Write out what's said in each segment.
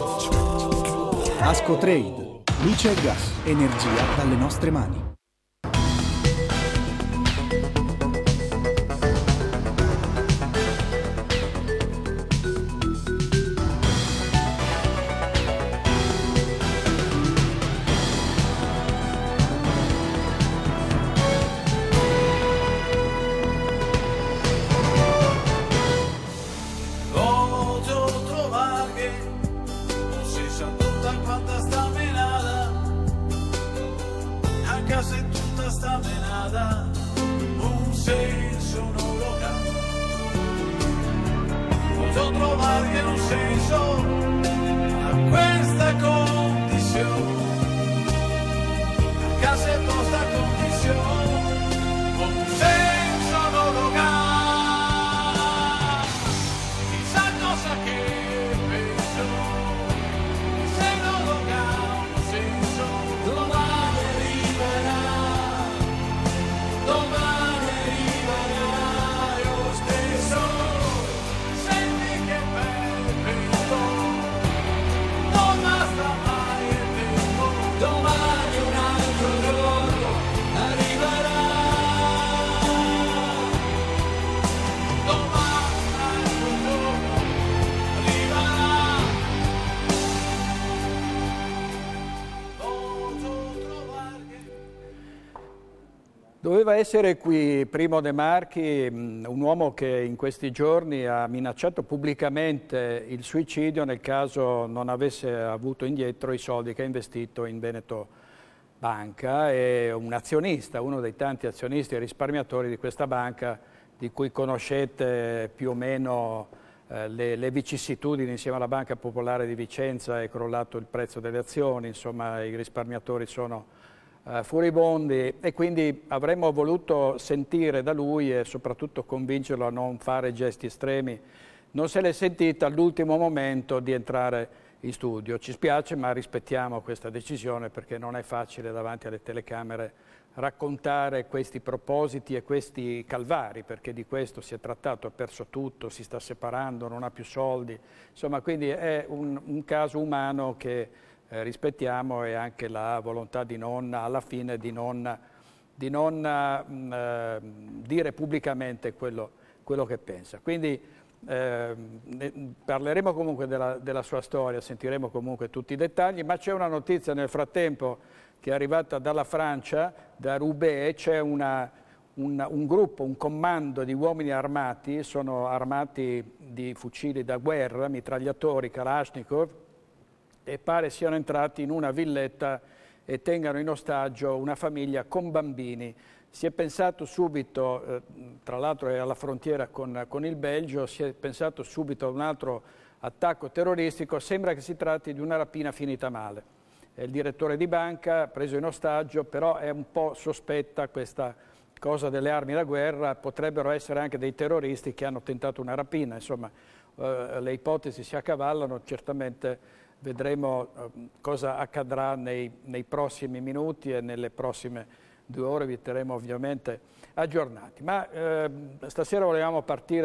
Ascotrade, luce e gas, energia dalle nostre mani. Doveva essere qui Primo De Marchi, un uomo che in questi giorni ha minacciato pubblicamente il suicidio nel caso non avesse avuto indietro i soldi che ha investito in Veneto Banca. È un azionista, uno dei tanti azionisti e risparmiatori di questa banca, di cui conoscete più o meno le vicissitudini. Insieme alla Banca Popolare di Vicenza è crollato il prezzo delle azioni, insomma i risparmiatori sono furibondi, e quindi avremmo voluto sentire da lui e soprattutto convincerlo a non fare gesti estremi. Non se l'è sentita all'ultimo momento di entrare in studio. Ci spiace, ma rispettiamo questa decisione, perché non è facile davanti alle telecamere raccontare questi propositi e questi calvari, perché di questo si è trattato. Ha perso tutto, si sta separando, non ha più soldi, insomma, quindi è un caso umano che rispettiamo, e anche la volontà di non, alla fine, di non dire pubblicamente quello che pensa. Quindi parleremo comunque della sua storia, sentiremo comunque tutti i dettagli, ma c'è una notizia nel frattempo che è arrivata dalla Francia, da Roubaix. C'è un gruppo, un comando di uomini armati, sono armati di fucili da guerra, mitragliatori Kalashnikov, e pare siano entrati in una villetta e tengano in ostaggio una famiglia con bambini. Si è pensato subito, tra l'altro è alla frontiera con il Belgio, si è pensato subito a un altro attacco terroristico. Sembra che si tratti di una rapina finita male. È il direttore di banca preso in ostaggio, però è un po' sospetta questa cosa delle armi da guerra. Potrebbero essere anche dei terroristi che hanno tentato una rapina. Insomma, le ipotesi si accavallano. Certamente vedremo cosa accadrà nei prossimi minuti e nelle prossime 2 ore. Vi terremo ovviamente aggiornati. Ma stasera volevamo partire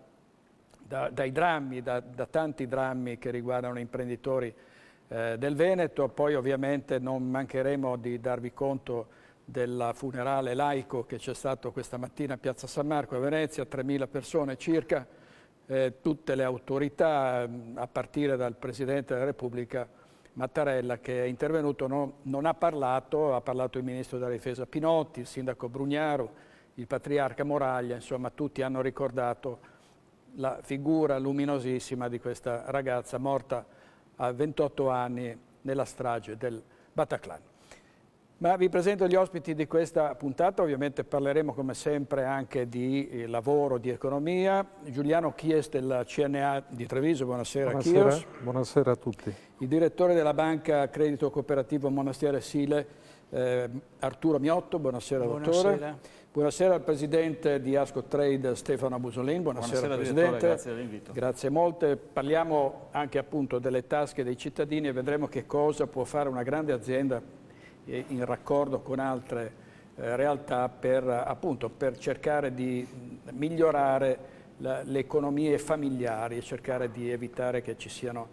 dai drammi, da tanti drammi che riguardano imprenditori del Veneto. Poi ovviamente non mancheremo di darvi conto del funerale laico che c'è stato questa mattina a Piazza San Marco a Venezia, 3.000 persone circa. Tutte le autorità, a partire dal Presidente della Repubblica Mattarella, che è intervenuto, non ha parlato il Ministro della Difesa Pinotti, il Sindaco Brugnaro, il Patriarca Moraglia. Insomma, tutti hanno ricordato la figura luminosissima di questa ragazza morta a 28 anni nella strage del Bataclan. Ma vi presento gli ospiti di questa puntata. Ovviamente parleremo come sempre anche di lavoro, di economia. Giuliano Chies del CNA di Treviso, buonasera. Buonasera, Chios. Buonasera a tutti. Il direttore della Banca Credito Cooperativo Monastero Sile, Arturo Miotto, buonasera dottore. Buonasera al Presidente di Ascotrade Stefano Abusolin, buonasera Presidente. Grazie dell'invito. Grazie molte. Parliamo anche appunto delle tasche dei cittadini e vedremo che cosa può fare una grande azienda in raccordo con altre realtà per cercare di migliorare le economie familiari e cercare di evitare che ci siano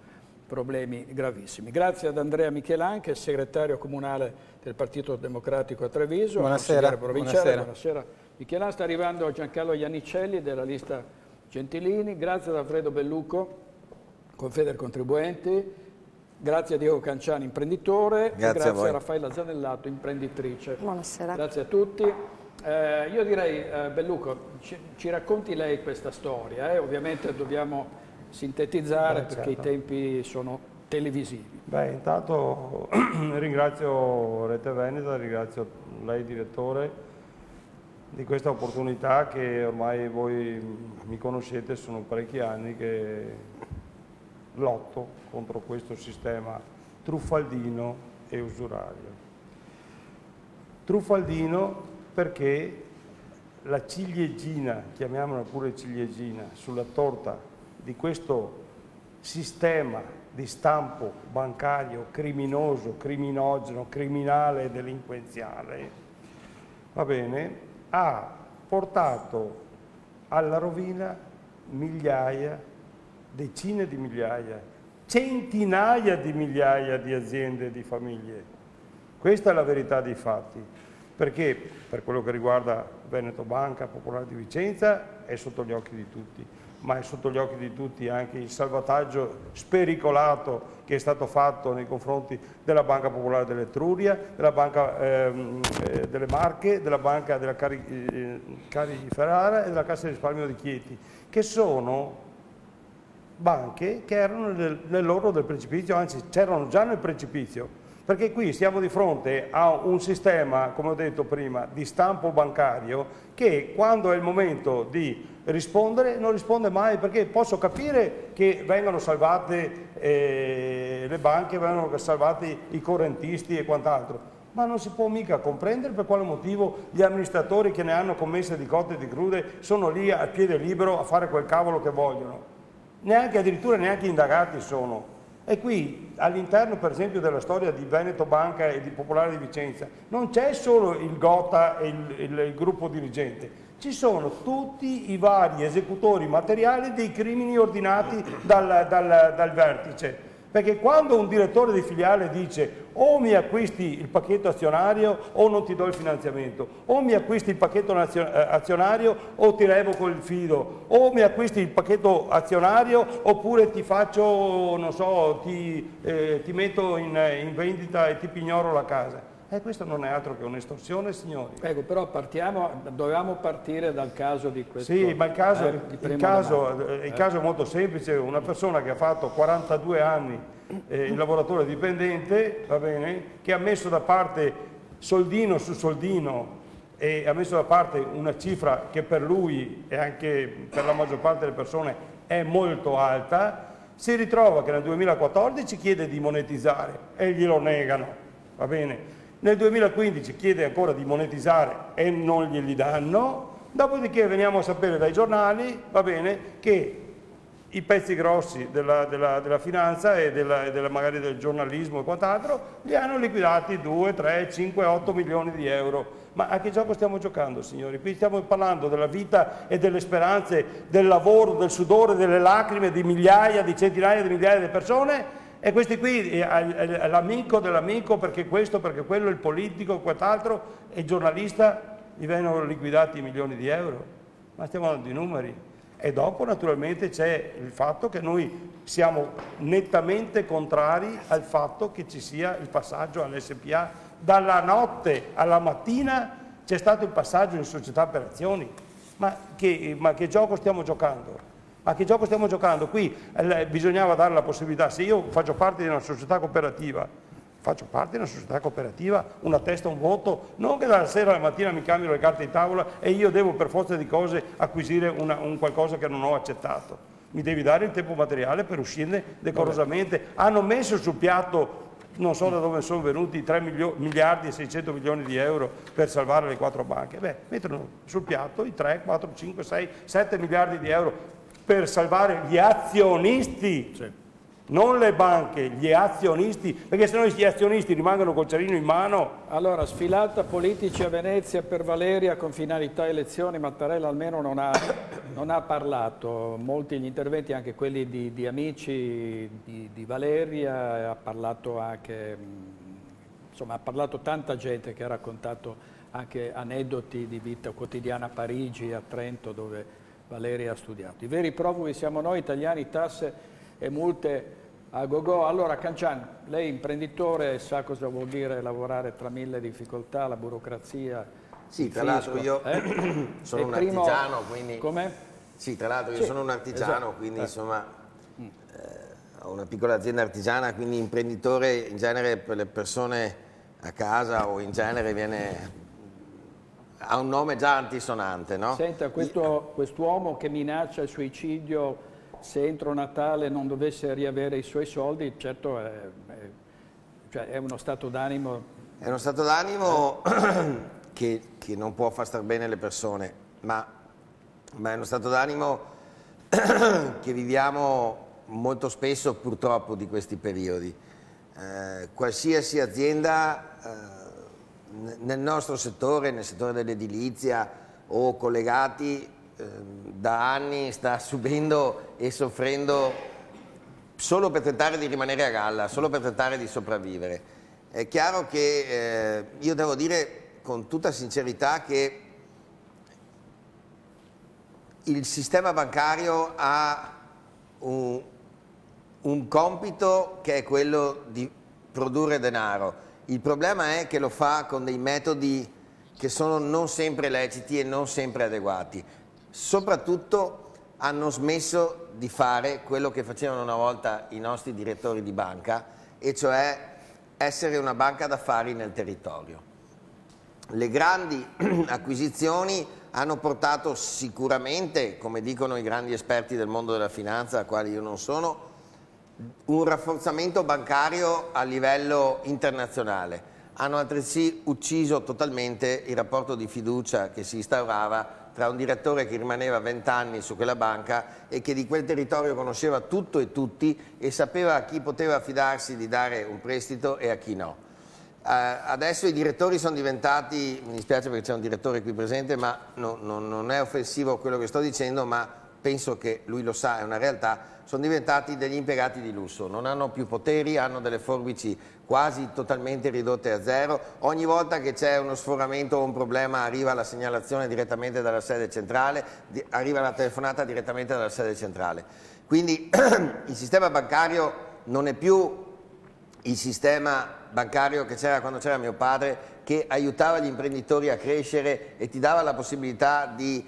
problemi gravissimi. Grazie ad Andrea Michelan, che è segretario comunale del Partito Democratico a Treviso. Buonasera. Buonasera. Michelan. Sta arrivando Giancarlo Iannicelli della lista Gentilini. Grazie ad Alfredo Bellucco, Confedercontribuenti. Grazie a Diego Canciani, imprenditore. Grazie a Raffaella Zanellato, imprenditrice. Buonasera. Grazie a tutti. Io direi, Bellucco, ci racconti lei questa storia. Ovviamente dobbiamo sintetizzare perché i tempi sono televisivi. Intanto ringrazio Rete Veneta, ringrazio lei direttore di questa opportunità che ormai voi mi conoscete, sono parecchi anni che lotto contro questo sistema truffaldino e usurario. Truffaldino perché la ciliegina, chiamiamola pure ciliegina, sulla torta di questo sistema di stampo bancario criminoso, criminogeno, criminale e delinquenziale, va bene, ha portato alla rovina migliaia, decine di migliaia, centinaia di migliaia di aziende e di famiglie. Questa è la verità dei fatti, perché per quello che riguarda Veneto Banca Popolare di Vicenza è sotto gli occhi di tutti, ma è sotto gli occhi di tutti anche il salvataggio spericolato che è stato fatto nei confronti della Banca Popolare dell'Etruria, della Banca delle Marche, della Banca della Cari Ferrara e della Cassa di Risparmio di Chieti, che sono banche che erano nell'orlo del precipizio, anzi c'erano già nel precipizio. Perché qui siamo di fronte a un sistema, come ho detto prima, di stampo bancario che quando è il momento di rispondere non risponde mai, perché posso capire che vengano salvate le banche, vengano salvati i correntisti e quant'altro, ma non si può mica comprendere per quale motivo gli amministratori che ne hanno commesse di cotte e di crude sono lì a piede libero a fare quel cavolo che vogliono. Addirittura neanche indagati sono. E qui all'interno per esempio della storia di Veneto Banca e di Popolare di Vicenza non c'è solo il Gota e il gruppo dirigente, ci sono tutti i vari esecutori materiali dei crimini ordinati dal vertice. Perché quando un direttore di filiale dice o mi acquisti il pacchetto azionario o non ti do il finanziamento, o mi acquisti il pacchetto azionario o ti revoco il fido, o mi acquisti il pacchetto azionario oppure ti faccio, non so, ti metto in vendita e ti pignoro la casa. Questo non è altro che un'estorsione, signori. Ecco, però dovevamo partire dal caso di questo. Sì, ma il caso è molto semplice. Una persona che ha fatto 42 anni il lavoratore dipendente, va bene, che ha messo da parte soldino su soldino e ha messo da parte una cifra che per lui e anche per la maggior parte delle persone è molto alta, si ritrova che nel 2014 chiede di monetizzare e glielo negano, va bene. Nel 2015 chiede ancora di monetizzare e non glieli danno, dopodiché veniamo a sapere dai giornali, va bene, che i pezzi grossi della finanza e magari del giornalismo e quant'altro li hanno liquidati 2, 3, 5, 8 milioni di euro. Ma a che gioco stiamo giocando, signori? Qui stiamo parlando della vita e delle speranze, del lavoro, del sudore, delle lacrime di migliaia, di centinaia di migliaia di persone. E questi qui, l'amico dell'amico, perché questo, perché quello, il politico, quant'altro, e il giornalista, gli vengono liquidati milioni di euro. Ma stiamo parlando di numeri. E dopo naturalmente c'è il fatto che noi siamo nettamente contrari al fatto che ci sia il passaggio all'SPA. Dalla notte alla mattina c'è stato il passaggio in società per azioni. Ma che gioco stiamo giocando? A che gioco stiamo giocando? Qui bisognava dare la possibilità, se io faccio parte di una società cooperativa, una testa, un voto, non che dalla sera alla mattina mi cambino le carte di tavola e io devo per forza di cose acquisire un qualcosa che non ho accettato. Mi devi dare il tempo materiale per uscirne decorosamente. Hanno messo sul piatto, non so da dove sono venuti, 3 miliardi e 600 milioni di euro per salvare le 4 banche. Mettono sul piatto i 3, 4, 5, 6, 7 miliardi di euro per salvare gli azionisti, non le banche, gli azionisti, perché se no gli azionisti rimangono col cerino in mano. Allora, sfilata politici a Venezia per Valeria con finalità elezioni, Mattarella almeno non ha parlato. Molti gli interventi, anche quelli di amici di Valeria, ha parlato anche, insomma, ha parlato tanta gente che ha raccontato anche aneddoti di vita quotidiana a Parigi, a Trento, dove Valeria ha studiato. I veri profughi siamo noi italiani, tasse e multe a go-go. Allora, Cancian, lei imprenditore, sa cosa vuol dire lavorare tra mille difficoltà, la burocrazia. Sì, tra l'altro io sono un artigiano, quindi... Come? Sì, tra l'altro io sono un artigiano, esatto. Quindi insomma ho una piccola azienda artigiana, quindi imprenditore in genere per le persone a casa o in genere ha un nome già antisonante, no? Senta, quest'uomo che minaccia il suicidio se entro Natale non dovesse riavere i suoi soldi, certo è uno stato d'animo. È uno stato d'animo che non può far star bene le persone, ma è uno stato d'animo che viviamo molto spesso purtroppo di questi periodi. Qualsiasi azienda nel nostro settore, nel settore dell'edilizia o collegati, da anni sta subendo e soffrendo solo per tentare di rimanere a galla, solo per tentare di sopravvivere. È chiaro che io devo dire con tutta sincerità che il sistema bancario ha un compito che è quello di produrre denaro. Il problema è che lo fa con dei metodi che sono non sempre leciti e non sempre adeguati. Soprattutto hanno smesso di fare quello che facevano una volta i nostri direttori di banca, e cioè essere una banca d'affari nel territorio. Le grandi acquisizioni hanno portato sicuramente, come dicono i grandi esperti del mondo della finanza, a quali io non sono, un rafforzamento bancario a livello internazionale. Hanno altresì ucciso totalmente il rapporto di fiducia che si instaurava tra un direttore che rimaneva 20 anni su quella banca e che di quel territorio conosceva tutto e tutti e sapeva a chi poteva fidarsi di dare un prestito e a chi no. Adesso i direttori sono diventati, mi dispiace perché c'è un direttore qui presente, ma non è offensivo quello che sto dicendo, ma penso che lui lo sa, è una realtà, sono diventati degli impiegati di lusso, non hanno più poteri, hanno delle forbici quasi totalmente ridotte a zero. Ogni volta che c'è uno sforamento o un problema arriva la segnalazione direttamente dalla sede centrale, arriva la telefonata direttamente dalla sede centrale. Quindi il sistema bancario non è più il sistema bancario che c'era quando c'era mio padre, che aiutava gli imprenditori a crescere e ti dava la possibilità di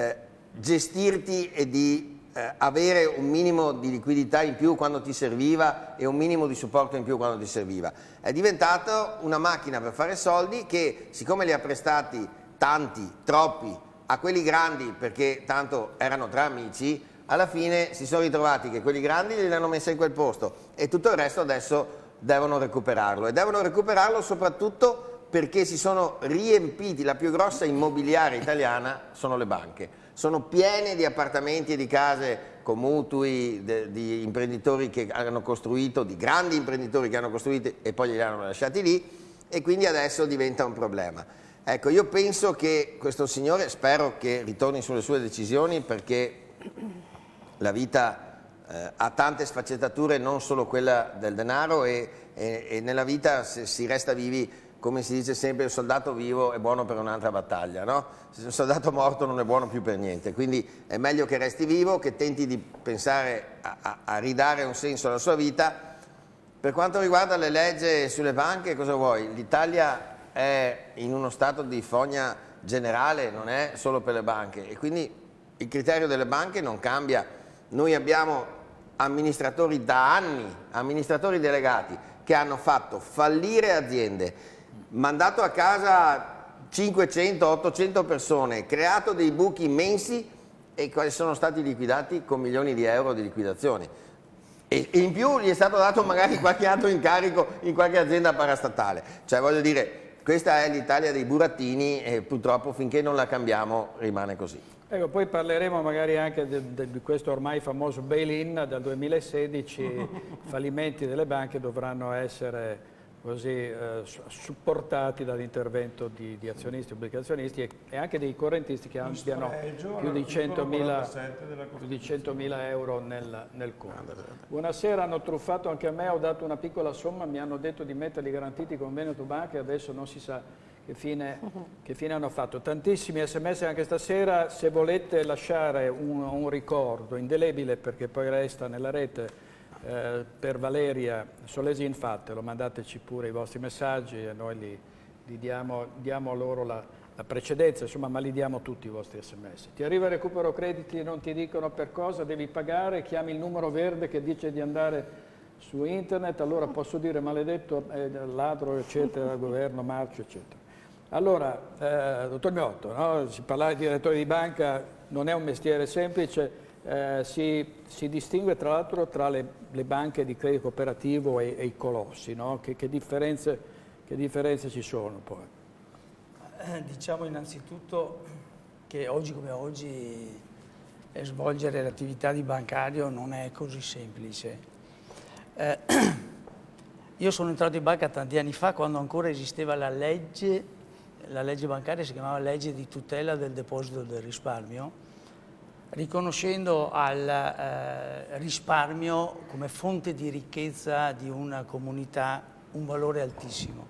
gestirti e di avere un minimo di liquidità in più quando ti serviva e un minimo di supporto in più quando ti serviva. È diventato una macchina per fare soldi che, siccome li ha prestati tanti, troppi, a quelli grandi, perché tanto erano tra amici, alla fine si sono ritrovati che quelli grandi li hanno messi in quel posto e tutto il resto adesso devono recuperarlo, e devono recuperarlo soprattutto perché si sono riempiti, la più grossa immobiliare italiana sono le banche. Sono piene di appartamenti e di case con mutui di imprenditori che hanno costruito, di grandi imprenditori che hanno costruito e poi li hanno lasciati lì, e quindi adesso diventa un problema. Ecco, io penso che questo signore, spero che ritorni sulle sue decisioni, perché la vita ha tante sfaccettature, non solo quella del denaro, e nella vita, se si resta vivi, come si dice sempre, il soldato vivo è buono per un'altra battaglia, no? Se un soldato morto non è buono più per niente, quindi è meglio che resti vivo, che tenti di pensare a ridare un senso alla sua vita. Per quanto riguarda le leggi sulle banche, cosa vuoi? L'Italia è in uno stato di fogna generale, non è solo per le banche, e quindi il criterio delle banche non cambia. Noi abbiamo amministratori da anni, amministratori delegati, che hanno fatto fallire aziende, mandato a casa 500-800 persone, creato dei buchi immensi, e quali sono stati liquidati con milioni di euro di liquidazioni. E in più gli è stato dato magari qualche altro incarico in qualche azienda parastatale. Cioè, voglio dire, questa è l'Italia dei burattini, e purtroppo finché non la cambiamo rimane così. Ecco, poi parleremo magari anche di questo ormai famoso bail-in dal 2016, i fallimenti delle banche dovranno essere così supportati dall'intervento di azionisti, obbligazionisti e anche dei correntisti che abbiano più di 100.000 euro nel conto. Buonasera, hanno truffato anche a me, ho dato una piccola somma, mi hanno detto di metterli garantiti con Veneto Banca e adesso non si sa che fine hanno fatto. Tantissimi sms anche stasera, se volete lasciare un ricordo indelebile perché poi resta nella rete, per Valeria Solesin, fatelo, mandateci pure i vostri messaggi e noi diamo loro la precedenza, insomma, ma li diamo tutti i vostri sms. Ti arriva il recupero crediti e non ti dicono per cosa, devi pagare, chiami il numero verde che dice di andare su internet, allora posso dire maledetto, ladro, eccetera, governo, marcio, eccetera. Allora, dottor Miotto, no? Si parlava di direttori di banca, non è un mestiere semplice, si distingue tra l'altro tra le banche di credito cooperativo e i colossi, no? Che differenze ci sono poi? Diciamo innanzitutto che oggi come oggi svolgere l'attività di bancario non è così semplice. Io sono entrato in banca tanti anni fa quando ancora esisteva la legge bancaria, si chiamava legge di tutela del deposito del risparmio, riconoscendo al risparmio come fonte di ricchezza di una comunità un valore altissimo.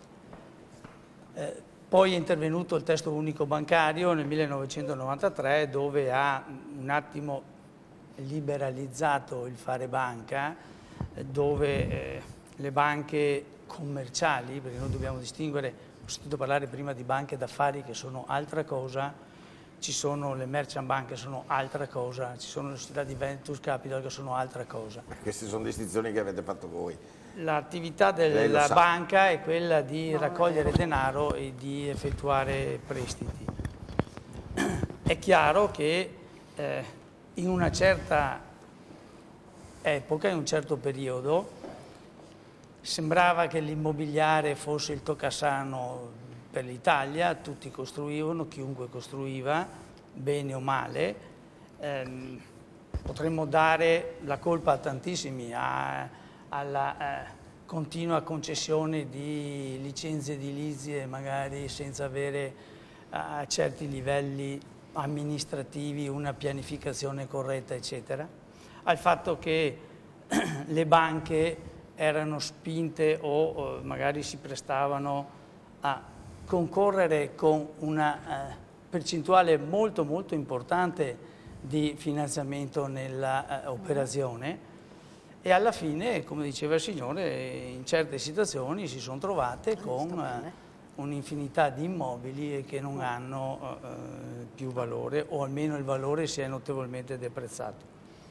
Poi è intervenuto il testo unico bancario nel 1993 dove ha un attimo liberalizzato il fare banca, dove le banche commerciali, perché noi dobbiamo distinguere, ho sentito parlare prima di banche d'affari che sono altra cosa, ci sono le merchant bank che sono altra cosa, ci sono le società di venture capital che sono altra cosa. Queste sono distinzioni che avete fatto voi. L'attività della banca è quella di raccogliere denaro e di effettuare prestiti. È chiaro che in una certa epoca, in un certo periodo, sembrava che l'immobiliare fosse il toccasano per l'Italia, tutti costruivano, chiunque costruiva, bene o male. Potremmo dare la colpa a tantissimi, alla continua concessione di licenze edilizie, magari senza avere a certi livelli amministrativi una pianificazione corretta, eccetera, al fatto che le banche erano spinte o magari si prestavano a concorrere con una percentuale molto molto importante di finanziamento nella operazione e alla fine, come diceva il signore, in certe situazioni si sono trovate con un'infinità di immobili che non hanno più valore o almeno il valore si è notevolmente deprezzato.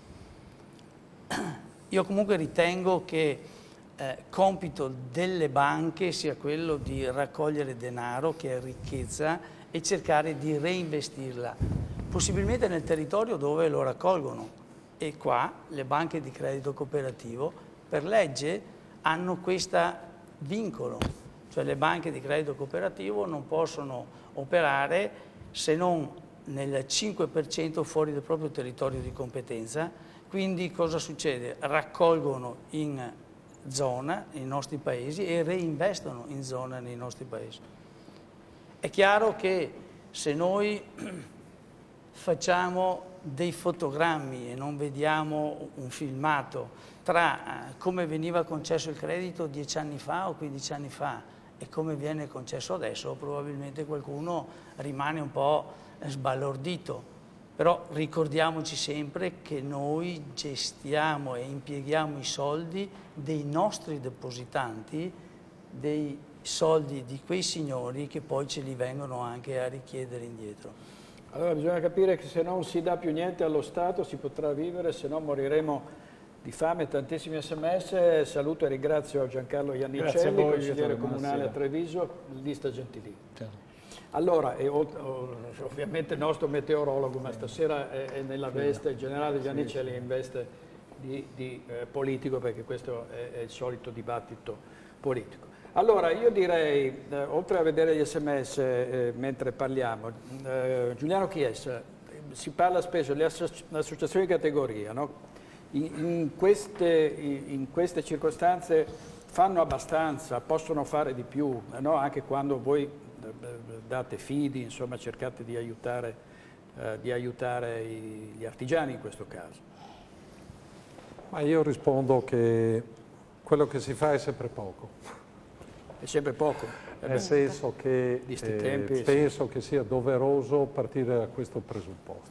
Io comunque ritengo che compito delle banche sia quello di raccogliere denaro, che è ricchezza, e cercare di reinvestirla, possibilmente nel territorio dove lo raccolgono. E qua le banche di credito cooperativo per legge hanno questo vincolo, cioè le banche di credito cooperativo non possono operare se non nel 5% fuori dal proprio territorio di competenza. Quindi cosa succede? Raccolgono in zona nei nostri paesi e reinvestono in zona nei nostri paesi. È chiaro che se noi facciamo dei fotogrammi e non vediamo un filmato tra come veniva concesso il credito 10 anni fa o 15 anni fa e come viene concesso adesso, probabilmente qualcuno rimane un po' sbalordito. Però ricordiamoci sempre che noi gestiamo e impieghiamo i soldi dei nostri depositanti, dei soldi di quei signori che poi ce li vengono anche a richiedere indietro. Allora bisogna capire che se non si dà più niente allo Stato si potrà vivere, se no moriremo di fame. Tantissimi sms, saluto e ringrazio Giancarlo Iannicelli, consigliere comunale a Treviso, lista Gentilini. Certo. Allora, ovviamente il nostro meteorologo, ma stasera è nella veste, il generale Iannicelli è in veste di politico, perché questo è il solito dibattito politico. Allora, io direi, oltre a vedere gli sms mentre parliamo, Giuliano Chiesa, si parla spesso delle associazioni di categoria, no? In queste circostanze fanno abbastanza, possono fare di più, no? Anche quando voi date fidi, insomma cercate di aiutare gli artigiani in questo caso. Ma io rispondo che quello che si fa è sempre poco. È sempre poco. Nel senso che penso che sia doveroso partire da questo presupposto.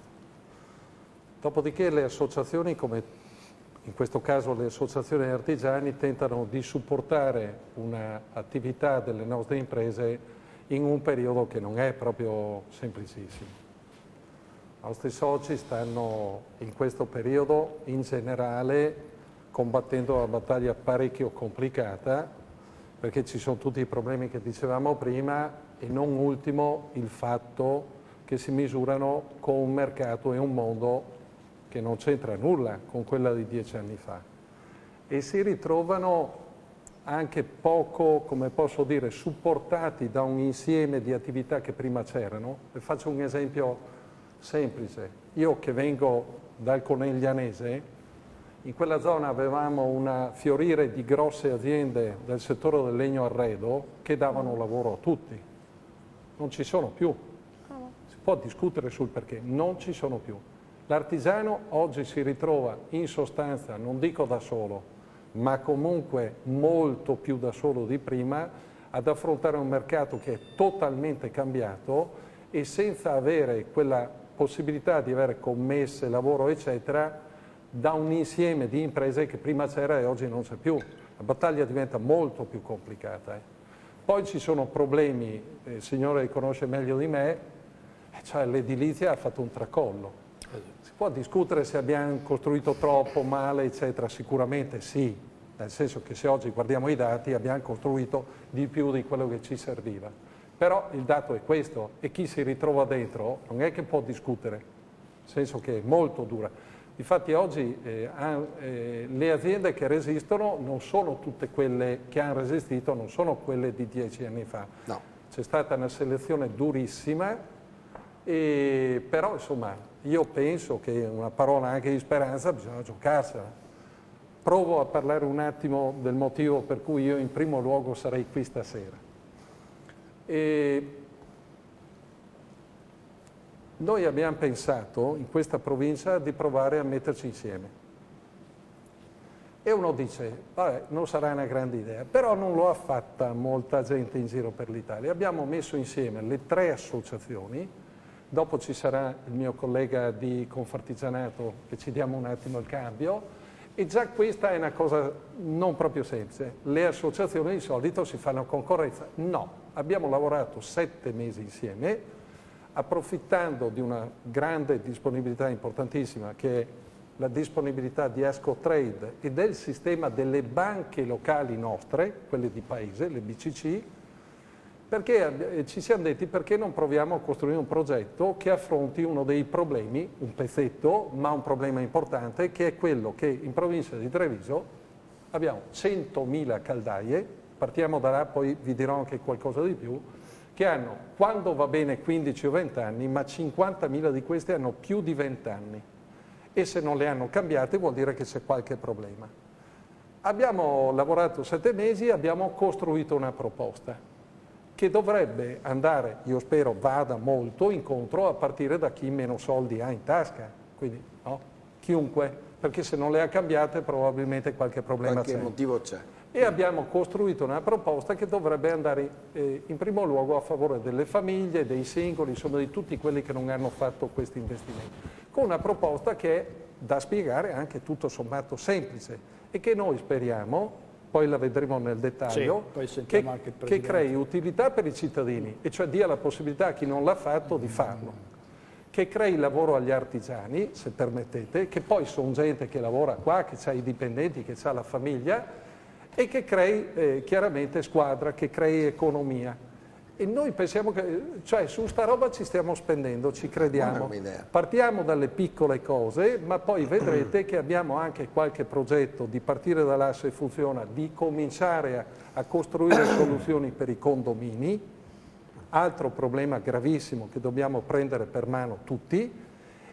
Dopodiché le associazioni, come in questo caso le associazioni artigiani, tentano di supportare un'attività delle nostre imprese in un periodo che non è proprio semplicissimo. I nostri soci stanno in questo periodo in generale combattendo una battaglia parecchio complicata, perché ci sono tutti i problemi che dicevamo prima e non ultimo il fatto che si misurano con un mercato e un mondo che non c'entra nulla con quella di 10 anni fa e si ritrovano anche poco, come posso dire, supportati da un insieme di attività che prima c'erano. E faccio un esempio semplice. Io che vengo dal Coneglianese, in quella zona avevamo una fiorire di grosse aziende del settore del legno arredo che davano lavoro a tutti. Non ci sono più. Si può discutere sul perché, non ci sono più. L'artigiano oggi si ritrova in sostanza, non dico da solo, ma comunque molto più da solo di prima, ad affrontare un mercato che è totalmente cambiato e senza avere quella possibilità di avere commesse, lavoro, eccetera, da un insieme di imprese che prima c'era e oggi non c'è più. La battaglia diventa molto più complicata. Poi ci sono problemi, il signore li conosce meglio di me, cioè l'edilizia ha fatto un tracollo. Si può discutere se abbiamo costruito troppo, male, eccetera, sicuramente sì, nel senso che se oggi guardiamo i dati abbiamo costruito di più di quello che ci serviva. Però il dato è questo e chi si ritrova dentro non è che può discutere, nel senso che è molto dura. Infatti oggi le aziende che resistono non sono tutte quelle che hanno resistito, non sono quelle di 10 anni fa. No. C'è stata una selezione durissima, però insomma io penso che una parola anche di speranza bisogna giocarsela. Provo a parlare un attimo del motivo per cui io in primo luogo sarei qui stasera. Noi abbiamo pensato in questa provincia di provare a metterci insieme. E uno dice, vabbè, non sarà una grande idea, però non lo ha fatta molta gente in giro per l'Italia. Abbiamo messo insieme le 3 associazioni, dopo ci sarà il mio collega di Confartigianato che ci diamo un attimo il cambio, e già questa è una cosa non proprio semplice. Le associazioni di solito si fanno concorrenza. No, abbiamo lavorato 7 mesi insieme, approfittando di una grande disponibilità importantissima che è la disponibilità di Ascotrade e del sistema delle banche locali nostre, quelle di paese, le BCC, perché ci siamo detti perché non proviamo a costruire un progetto che affronti uno dei problemi, un pezzetto, ma un problema importante, che è quello che in provincia di Treviso abbiamo 100.000 caldaie, partiamo da là, poi vi dirò anche qualcosa di più, che hanno, quando va bene, 15 o 20 anni, ma 50.000 di queste hanno più di 20 anni. E se non le hanno cambiate vuol dire che c'è qualche problema. Abbiamo lavorato 7 mesi e abbiamo costruito una proposta che dovrebbe andare, io spero vada molto incontro, a partire da chi meno soldi ha in tasca. Quindi, no? Chiunque, perché se non le ha cambiate probabilmente qualche problema c'è. Qualche motivo c'è. E abbiamo costruito una proposta che dovrebbe andare in primo luogo a favore delle famiglie, dei singoli, insomma di tutti quelli che non hanno fatto questi investimenti, con una proposta che è da spiegare anche tutto sommato semplice e che noi speriamo, poi la vedremo nel dettaglio, sì, che crei utilità per i cittadini, e cioè dia la possibilità a chi non l'ha fatto di farlo, che crei lavoro agli artigiani, se permettete, che poi sono gente che lavora qua, che ha i dipendenti, che ha la famiglia, e che crei chiaramente squadra, che crei economia. E noi pensiamo che, cioè su sta roba ci stiamo spendendo, ci crediamo. Partiamo dalle piccole cose, ma poi vedrete che abbiamo anche qualche progetto di partire dall'asse funziona, di cominciare a costruire soluzioni per i condomini, altro problema gravissimo che dobbiamo prendere per mano tutti,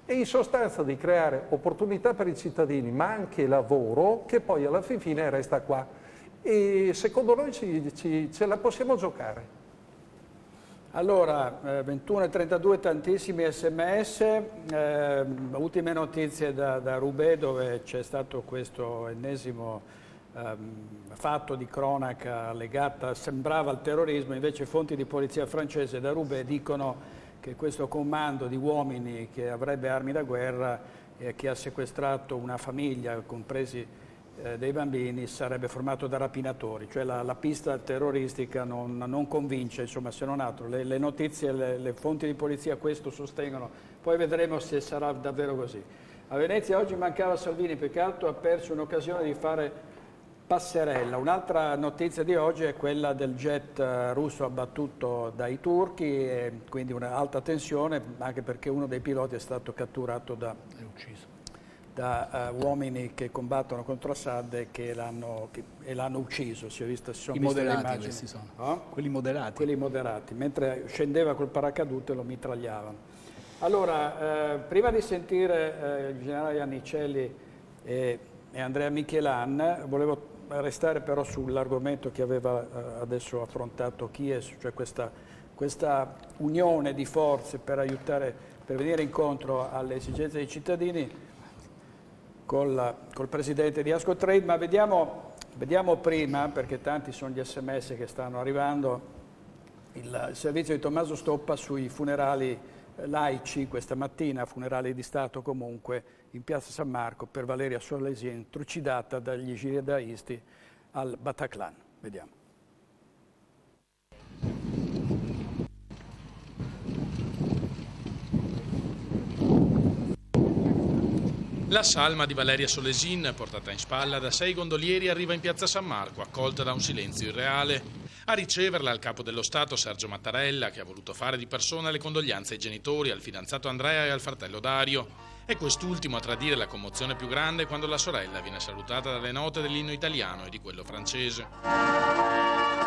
e in sostanza di creare opportunità per i cittadini, ma anche lavoro, che poi alla fine resta qua. E secondo noi ce la possiamo giocare. Allora, 21:32, tantissimi sms, ultime notizie da Roubaix, dove c'è stato questo ennesimo fatto di cronaca legata, sembrava al terrorismo, invece fonti di polizia francese da Roubaix dicono che questo comando di uomini che avrebbe armi da guerra e che ha sequestrato una famiglia, compresi dei bambini, sarebbe formato da rapinatori, cioè la pista terroristica non convince, insomma, se non altro. Le notizie, le fonti di polizia questo sostengono, poi vedremo se sarà davvero così. A Venezia oggi mancava Salvini, peccato, ha perso un'occasione di fare passerella. Un'altra notizia di oggi è quella del jet russo abbattuto dai turchi, e quindi un'alta tensione, anche perché uno dei piloti è stato catturato da uomini che combattono contro Assad e l'hanno ucciso. Si è visto, si sono viste le immagini. Questi sono. Oh? Quelli moderati. Quelli moderati, mentre scendeva col paracadute lo mitragliavano. Allora, prima di sentire il generale Iannicelli e Andrea Michelan, volevo restare però sull'argomento che aveva adesso affrontato Chies, cioè questa unione di forze per aiutare, per venire incontro alle esigenze dei cittadini col presidente di Ascotrade. Ma vediamo prima, perché tanti sono gli sms che stanno arrivando, il servizio di Tommaso Stoppa sui funerali laici questa mattina, funerali di Stato comunque, in piazza San Marco per Valeria Solesin, trucidata dagli jihadisti al Bataclan. Vediamo. La salma di Valeria Solesin, portata in spalla da 6 gondolieri, arriva in piazza San Marco, accolta da un silenzio irreale. A riceverla il capo dello Stato Sergio Mattarella, che ha voluto fare di persona le condoglianze ai genitori, al fidanzato Andrea e al fratello Dario. È quest'ultimo a tradire la commozione più grande quando la sorella viene salutata dalle note dell'inno italiano e di quello francese.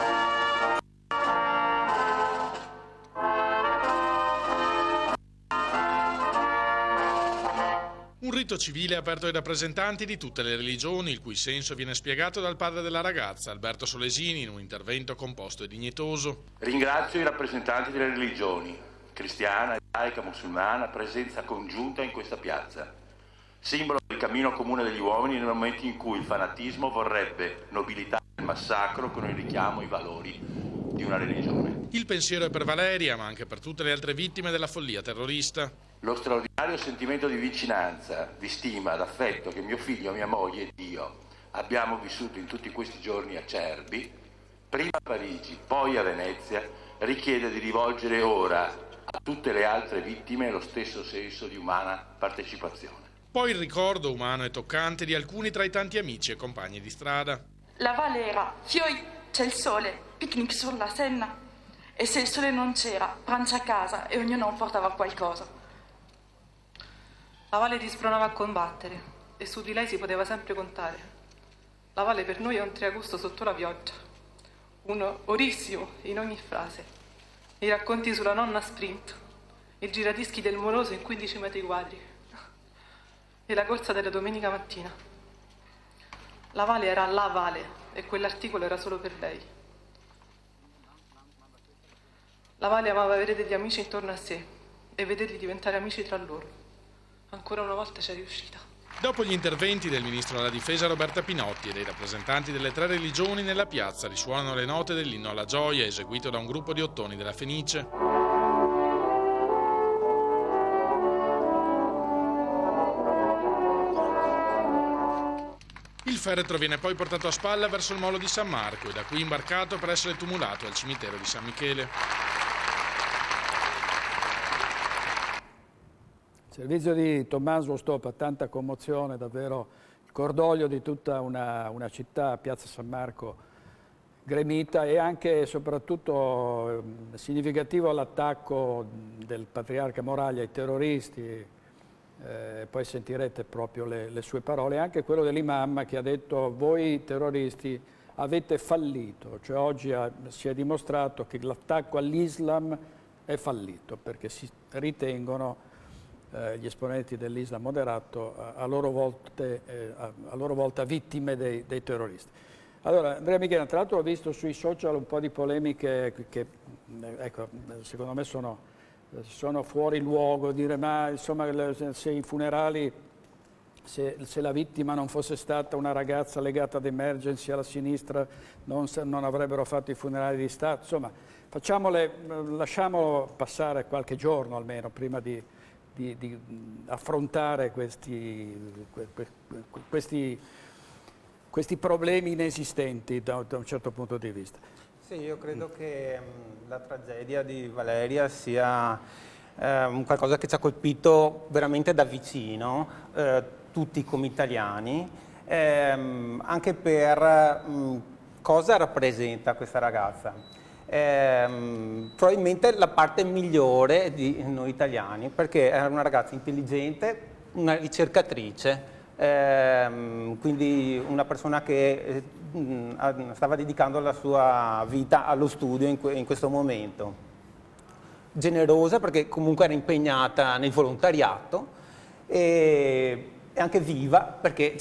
Un rito civile aperto ai rappresentanti di tutte le religioni, il cui senso viene spiegato dal padre della ragazza, Alberto Solesini, in un intervento composto e dignitoso. Ringrazio i rappresentanti delle religioni, cristiana, ebraica, musulmana, presenza congiunta in questa piazza, simbolo del cammino comune degli uomini nel momento in cui il fanatismo vorrebbe nobilitare il massacro con il richiamo ai valori di una religione. Il pensiero è per Valeria, ma anche per tutte le altre vittime della follia terrorista. Lo straordinario sentimento di vicinanza, di stima, d'affetto che mio figlio, mia moglie ed io abbiamo vissuto in tutti questi giorni acerbi, prima a Parigi, poi a Venezia, richiede di rivolgere ora a tutte le altre vittime lo stesso senso di umana partecipazione. Poi il ricordo umano e toccante di alcuni tra i tanti amici e compagni di strada. La Valle era fioi, c'è il sole, picnic sulla Senna, e se il sole non c'era, pranzo a casa e ognuno portava qualcosa. La Valle ti spronava a combattere e su di lei si poteva sempre contare. La Valle per noi è un triagosto sotto la pioggia, un orissimo in ogni frase, i racconti sulla nonna sprint, il giradischi del moroso in 15 metri quadri e la corsa della domenica mattina. La Valle era la Valle e quell'articolo era solo per lei. La Valle amava avere degli amici intorno a sé e vederli diventare amici tra loro. Ancora una volta c'è riuscita. Dopo gli interventi del ministro della difesa Roberta Pinotti e dei rappresentanti delle 3 religioni, nella piazza risuonano le note dell'inno alla gioia eseguito da un gruppo di ottoni della Fenice. Il feretro viene poi portato a spalla verso il molo di San Marco e da qui imbarcato per essere tumulato al cimitero di San Michele. Servizio di Tommaso Stoppa, tanta commozione, davvero il cordoglio di tutta una città, Piazza San Marco, gremita, e anche e soprattutto significativo l'attacco del patriarca Moraglia ai terroristi, poi sentirete proprio le sue parole, anche quello dell'imam che ha detto: voi terroristi avete fallito, cioè oggi si è dimostrato che l'attacco all'Islam è fallito perché si ritengono gli esponenti dell'Islam moderato a loro volta vittime dei terroristi. Allora, Andrea Michela, tra l'altro ho visto sui social un po' di polemiche che ecco, secondo me sono fuori luogo, dire ma insomma se i funerali, se la vittima non fosse stata una ragazza legata ad Emergency alla sinistra non avrebbero fatto i funerali di Stato, insomma lasciamolo passare qualche giorno almeno prima di affrontare questi problemi inesistenti da un certo punto di vista. Sì, io credo che la tragedia di Valeria sia qualcosa che ci ha colpito veramente da vicino, tutti come italiani, anche per cosa rappresenta questa ragazza. Probabilmente la parte migliore di noi italiani, perché era una ragazza intelligente, una ricercatrice, quindi una persona che stava dedicando la sua vita allo studio in questo momento. Generosa perché comunque era impegnata nel volontariato e anche viva perché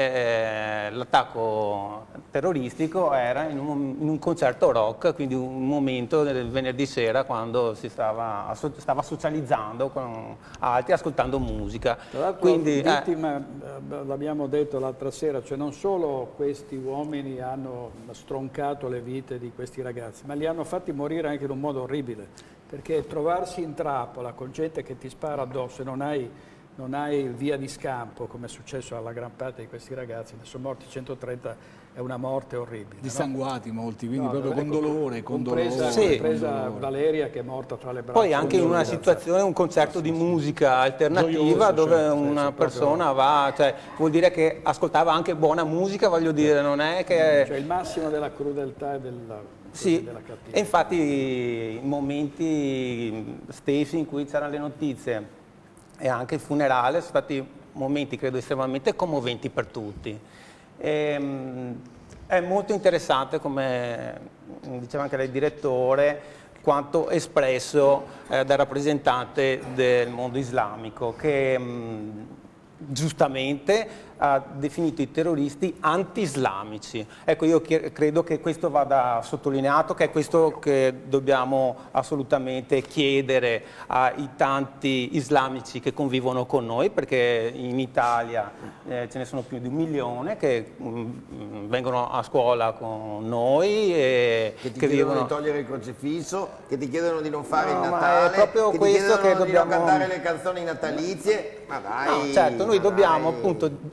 l'attacco terroristico era in un concerto rock, quindi un momento del venerdì sera quando si stava socializzando con altri, ascoltando musica. Tra l'altro vittima, l'abbiamo detto l'altra sera, cioè non solo questi uomini hanno stroncato le vite di questi ragazzi, ma li hanno fatti morire anche in un modo orribile, perché trovarsi in trappola con gente che ti spara addosso e non hai via di scampo, come è successo alla gran parte di questi ragazzi, ne sono morti 130, è una morte orribile. Dissanguati molti, quindi proprio con dolore, compresa Valeria che è morta tra le braccia. Poi anche in una situazione, un concerto di musica alternativa dove una persona va, vuol dire che ascoltava anche buona musica, voglio dire, non è che... Cioè il massimo della crudeltà e della cattiveria. E infatti in momenti stessi in cui c'erano le notizie e anche il funerale sono stati momenti, credo, estremamente commoventi per tutti. È molto interessante, come diceva anche lei direttore, quanto espresso dal rappresentante del mondo islamico, che giustamente ha definito i terroristi anti-islamici. Ecco, io credo che questo vada sottolineato, che è questo che dobbiamo assolutamente chiedere ai tanti islamici che convivono con noi, perché in Italia ce ne sono più di 1 milione che vengono a scuola con noi e che ti chiedono di togliere il crocifisso, che ti chiedono di non fare il Natale, è proprio che questo ti chiedono che dobbiamo... di non cantare le canzoni natalizie. Ma dai, no, certo, noi dobbiamo appunto,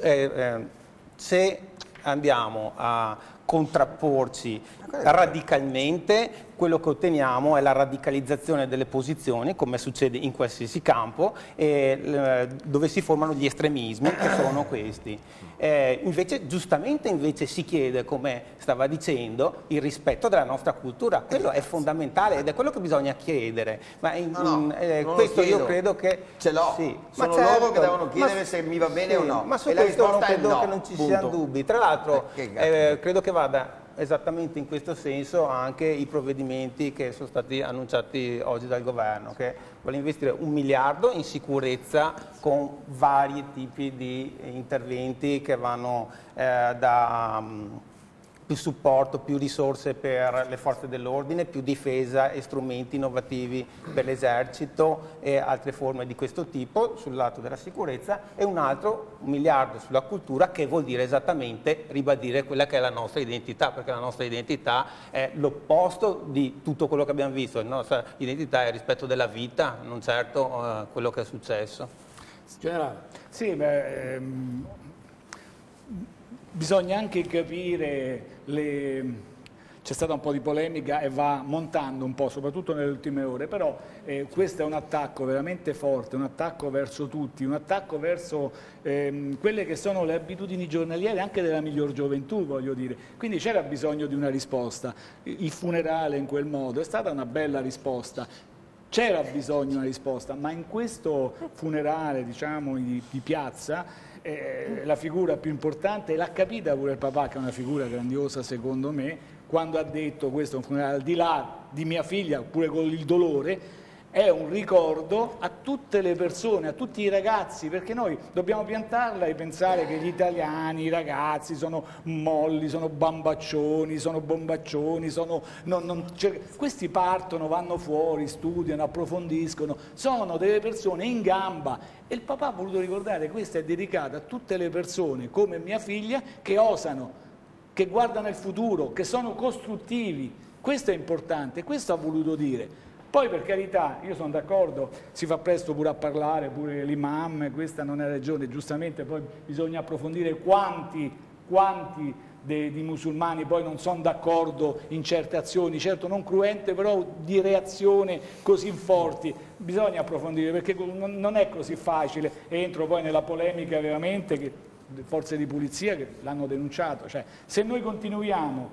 se andiamo a contrapporci radicalmente, quello che otteniamo è la radicalizzazione delle posizioni, come succede in qualsiasi campo, dove si formano gli estremismi, che sono questi. Invece, giustamente si chiede, come stava dicendo, il rispetto della nostra cultura. Quello è fondamentale ed è quello che bisogna chiedere. Ma questo io credo che... Ce l'ho, sì, sono loro che devono chiedere se mi va bene o no. Ma su questo non credo che non ci siano dubbi. Tra l'altro, credo che vada esattamente in questo senso anche i provvedimenti che sono stati annunciati oggi dal governo, che vuole investire 1 miliardo in sicurezza con vari tipi di interventi che vanno da più supporto, più risorse per le forze dell'ordine, più difesa e strumenti innovativi per l'esercito e altre forme di questo tipo sul lato della sicurezza, e un altro 1 miliardo sulla cultura, che vuol dire esattamente ribadire quella che è la nostra identità, perché la nostra identità è l'opposto di tutto quello che abbiamo visto. La nostra identità è il rispetto della vita, non certo quello che è successo. Generale. Sì, bisogna anche capire, c'è stata un po' di polemica e va montando un po', soprattutto nelle ultime ore, però questo è un attacco veramente forte, un attacco verso tutti, un attacco verso quelle che sono le abitudini giornaliere anche della miglior gioventù, voglio dire. Quindi c'era bisogno di una risposta. Il funerale in quel modo è stata una bella risposta. C'era bisogno di una risposta, ma in questo funerale, diciamo, di piazza, la figura più importante, l'ha capita pure il papà, che è una figura grandiosa secondo me, quando ha detto questo è un funerale al di là di mia figlia, pure con il dolore, è un ricordo a tutte le persone, a tutti i ragazzi, perché noi dobbiamo piantarla e pensare che gli italiani, i ragazzi sono molli, sono bambaccioni, sono bombaccioni, questi partono, vanno fuori, studiano, approfondiscono, sono delle persone in gamba, e il papà ha voluto ricordare: questa è dedicata a tutte le persone come mia figlia che osano, che guardano il futuro, che sono costruttivi. Questo è importante, questo ha voluto dire. Poi, per carità, io sono d'accordo, si fa presto pure a parlare, pure l'imam, questa non è ragione, giustamente poi bisogna approfondire quanti di musulmani poi non sono d'accordo in certe azioni, certo non cruente, però di reazione così forti. Bisogna approfondire, perché non è così facile. Entro poi nella polemica veramente che le forze di polizia che l'hanno denunciato. Cioè, se noi continuiamo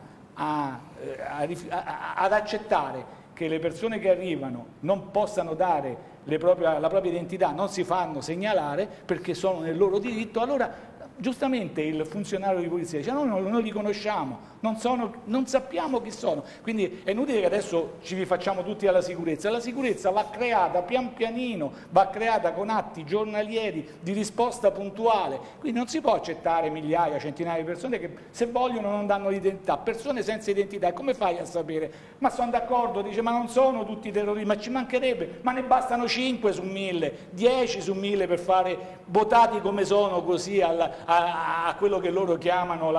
ad accettare che le persone che arrivano non possano dare la propria identità, non si fanno segnalare perché sono nel loro diritto, allora giustamente il funzionario di polizia dice: no, non li conosciamo, non sappiamo chi sono. Quindi è inutile che adesso ci rifacciamo tutti alla sicurezza. La sicurezza va creata pian pianino, va creata con atti giornalieri di risposta puntuale. Quindi non si può accettare migliaia, centinaia di persone che se vogliono non danno l'identità. Persone senza identità, come fai a sapere? Ma sono d'accordo, dice, ma non sono tutti terroristi, ma ci mancherebbe, ma ne bastano 5 su 1000, 10 su 1000 per fare votati come sono così a quello che loro chiamano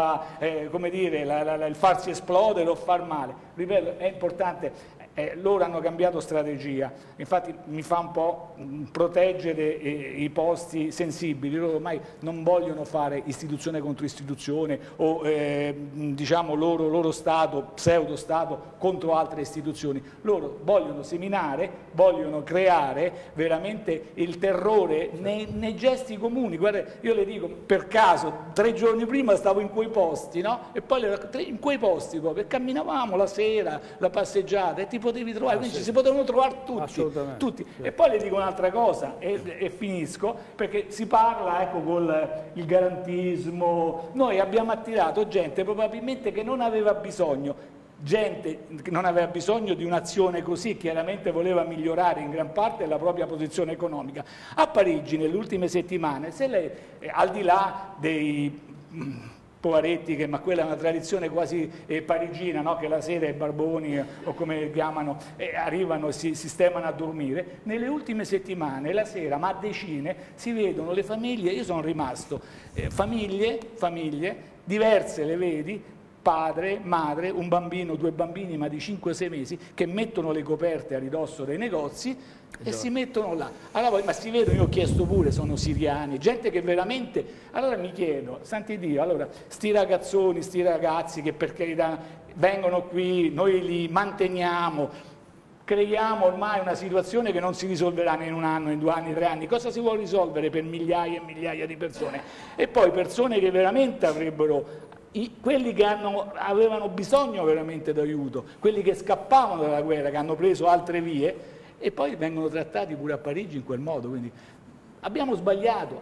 il farsi esplodere o far male. Ripeto, è importante. Loro hanno cambiato strategia, infatti mi fa un po' proteggere i posti sensibili. Loro ormai non vogliono fare istituzione contro istituzione o diciamo loro Stato, pseudo Stato contro altre istituzioni. Loro vogliono seminare, vogliono creare veramente il terrore nei gesti comuni. Guarda, io le dico, per caso 3 giorni prima stavo in quei posti, no? E poi in quei posti proprio, camminavamo la sera, la passeggiata, e ti potevi trovare, quindi ci si potevano trovare tutti. Sì. E poi le dico un'altra cosa e finisco, perché si parla, ecco, con il garantismo. Noi abbiamo attirato gente probabilmente che non aveva bisogno, gente che non aveva bisogno di un'azione così, chiaramente voleva migliorare in gran parte la propria posizione economica. A Parigi nelle ultime settimane, se lei, al di là dei poveretti, ma quella è una tradizione quasi parigina, no? Che la sera i barboni, o come chiamano, arrivano e si sistemano a dormire. Nelle ultime settimane, la sera, ma a decine, si vedono le famiglie, io sono rimasto, famiglie diverse, le vedi, padre, madre, un bambino, 2 bambini, ma di 5-6 mesi, che mettono le coperte a ridosso dei negozi e si mettono là. Allora poi, ma si vedono, io ho chiesto pure, sono siriani, gente che veramente, allora mi chiedo, santi Dio, allora sti ragazzoni, sti ragazzi che per carità vengono qui, noi li manteniamo, creiamo ormai una situazione che non si risolverà in 1 anno, in 2 anni, 3 anni. Cosa si vuole risolvere per migliaia e migliaia di persone? E poi persone che veramente avrebbero, quelli che avevano bisogno veramente d'aiuto, quelli che scappavano dalla guerra, che hanno preso altre vie, e poi vengono trattati pure a Parigi in quel modo. Quindi abbiamo sbagliato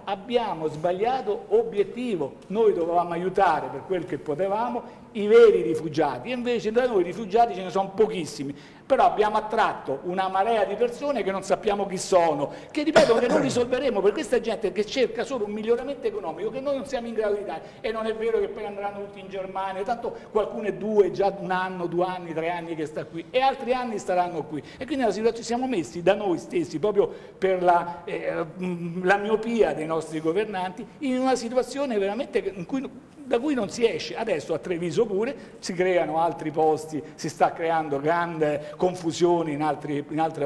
obiettivo. Noi dovevamo aiutare per quel che potevamo i veri rifugiati, e invece da noi rifugiati ce ne sono pochissimi. Però abbiamo attratto una marea di persone che non sappiamo chi sono, che ripeto che non risolveremo, per questa gente che cerca solo un miglioramento economico che noi non siamo in grado di dare. E non è vero che poi andranno tutti in Germania, tanto qualcuno è 2, già 1 anno, 2 anni, 3 anni che sta qui, e altri anni staranno qui. E quindi la situazione, siamo messi da noi stessi, proprio per la miopia dei nostri governanti, in una situazione veramente da cui non si esce. Adesso a Treviso pure si creano altri posti, si sta creando grande confusione in altri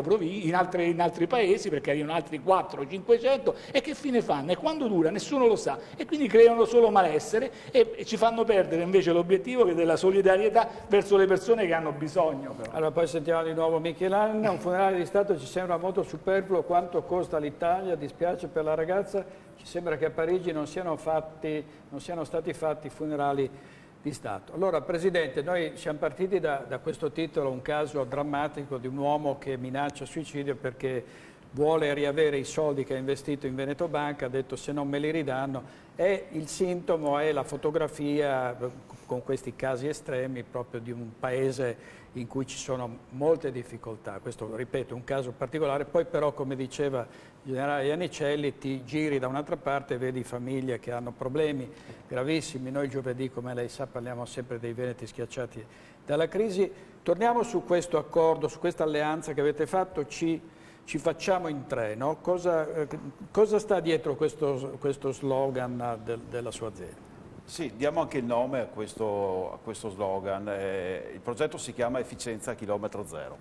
paesi, perché arrivano altri 400-500, e che fine fanno? E quando dura? Nessuno lo sa, e quindi creano solo malessere e ci fanno perdere invece l'obiettivo, che è della solidarietà verso le persone che hanno bisogno. Però. Allora poi sentiamo di nuovo Michelanna. Un funerale di Stato ci sembra molto superfluo. Quanto costa l'Italia? Dispiace per la ragazza. Ci sembra che a Parigi non siano stati fatti funerali di Stato. Allora, Presidente, noi siamo partiti da questo titolo, un caso drammatico di un uomo che minaccia suicidio perché vuole riavere i soldi che ha investito in Veneto Banca, ha detto se non me li ridanno, e il sintomo è la fotografia con questi casi estremi proprio di un paese in cui ci sono molte difficoltà. Questo, ripeto, è un caso particolare. Poi però, come diceva il generale Iannicelli, ti giri da un'altra parte e vedi famiglie che hanno problemi gravissimi. Noi giovedì, come lei sa, parliamo sempre dei veneti schiacciati dalla crisi. Torniamo su questo accordo, su questa alleanza che avete fatto, ci facciamo in tre, no? Cosa sta dietro questo slogan della sua azienda? Sì, diamo anche il nome a questo slogan. Il progetto si chiama Efficienza Chilometro Zero.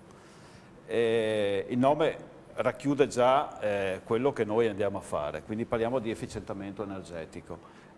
Il nome racchiude già quello che noi andiamo a fare, quindi parliamo di efficientamento energetico.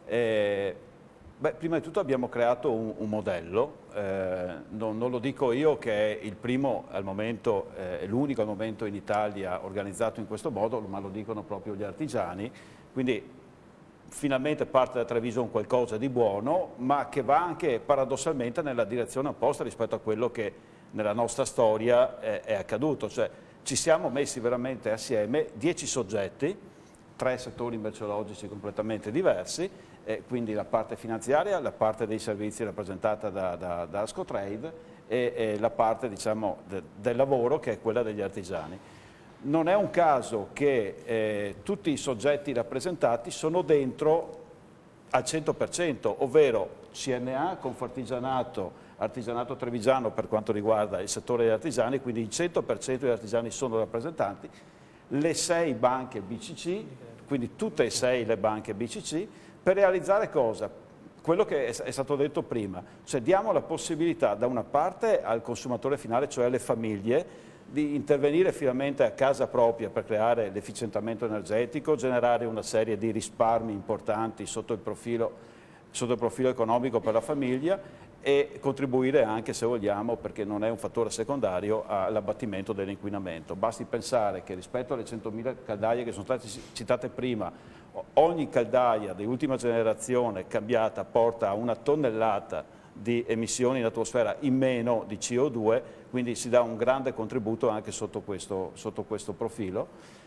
Prima di tutto abbiamo creato un modello, non lo dico io che è il primo al momento, è l'unico al momento in Italia organizzato in questo modo, ma lo dicono proprio gli artigiani, quindi finalmente parte da Treviso un qualcosa di buono, ma che va anche paradossalmente nella direzione opposta rispetto a quello che nella nostra storia è accaduto. Cioè, ci siamo messi veramente assieme 10 soggetti, 3 settori merceologici completamente diversi, quindi la parte finanziaria, la parte dei servizi rappresentata da Ascotrade e la parte, diciamo, del lavoro, che è quella degli artigiani. Non è un caso che tutti i soggetti rappresentati sono dentro al 100%, ovvero CNA, Confartigianato, Artigianato Trevigiano per quanto riguarda il settore degli artigiani, quindi il 100% degli artigiani sono rappresentanti, le 6 banche BCC, quindi tutte e 6 le banche BCC, per realizzare cosa? Quello che è stato detto prima, cioè diamo la possibilità da una parte al consumatore finale, cioè alle famiglie, di intervenire finalmente a casa propria per creare l'efficientamento energetico, generare una serie di risparmi importanti sotto il profilo economico per la famiglia e contribuire anche, se vogliamo, perché non è un fattore secondario, all'abbattimento dell'inquinamento. Basti pensare che rispetto alle 100.000 caldaie che sono state citate prima, ogni caldaia di ultima generazione cambiata porta a 1 tonnellata di emissioni in atmosfera in meno di CO2, quindi si dà un grande contributo anche sotto questo profilo.